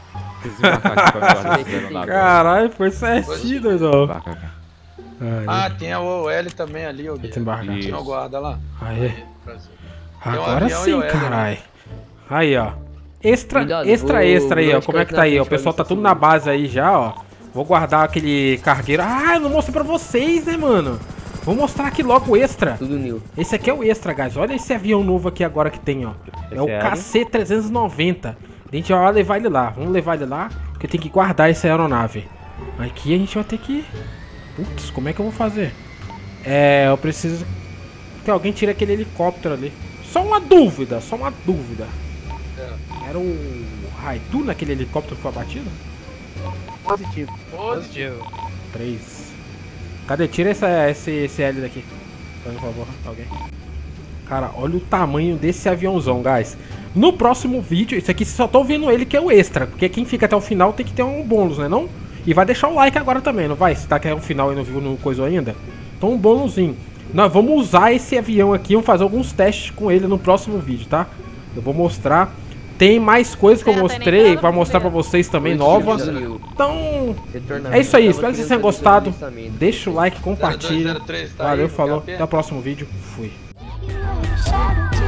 ó. Caralho, foi certinho, doidão. Ah, tem a O L também ali, ó. Tinha o guarda lá. Aê. Agora sim, caralho. Aí, ó. Extra, extra, extra aí, ó. Como é que tá aí, ó? O pessoal tá tudo na base aí já, ó. Vou guardar aquele cargueiro. Ah, eu não mostrei pra vocês, né, mano? Vou mostrar aqui logo o extra. Tudo new. Esse aqui é o extra, guys. Olha esse avião novo aqui agora que tem, ó. É o K C trezentos e noventa. A gente vai levar ele lá. Vamos levar ele lá, porque tem que guardar essa aeronave. Aqui a gente vai ter que... Putz, como é que eu vou fazer? É, eu preciso que alguém tire aquele helicóptero ali. Só uma dúvida, só uma dúvida. Era o Raidu naquele helicóptero que foi abatido? Positivo. Positivo. três. Cadê? Tira essa, esse, esse L daqui. Por favor, alguém. Cara, olha o tamanho desse aviãozão, guys. No próximo vídeo, isso aqui vocês só estão vendo ele que é o extra. Porque quem fica até o final tem que ter um bônus, né não? E vai deixar o like agora também, não vai? Se tá até o final e não viu no coisa ainda. Então um bônusinho. Nós vamos usar esse avião aqui, vamos fazer alguns testes com ele no próximo vídeo, tá? Eu vou mostrar. Tem mais coisas que eu mostrei pra mostrar pra vocês também, nova. Então, é isso aí. Espero que vocês tenham gostado. Deixa o like, compartilha. Valeu, falou. Até o próximo vídeo. Fui.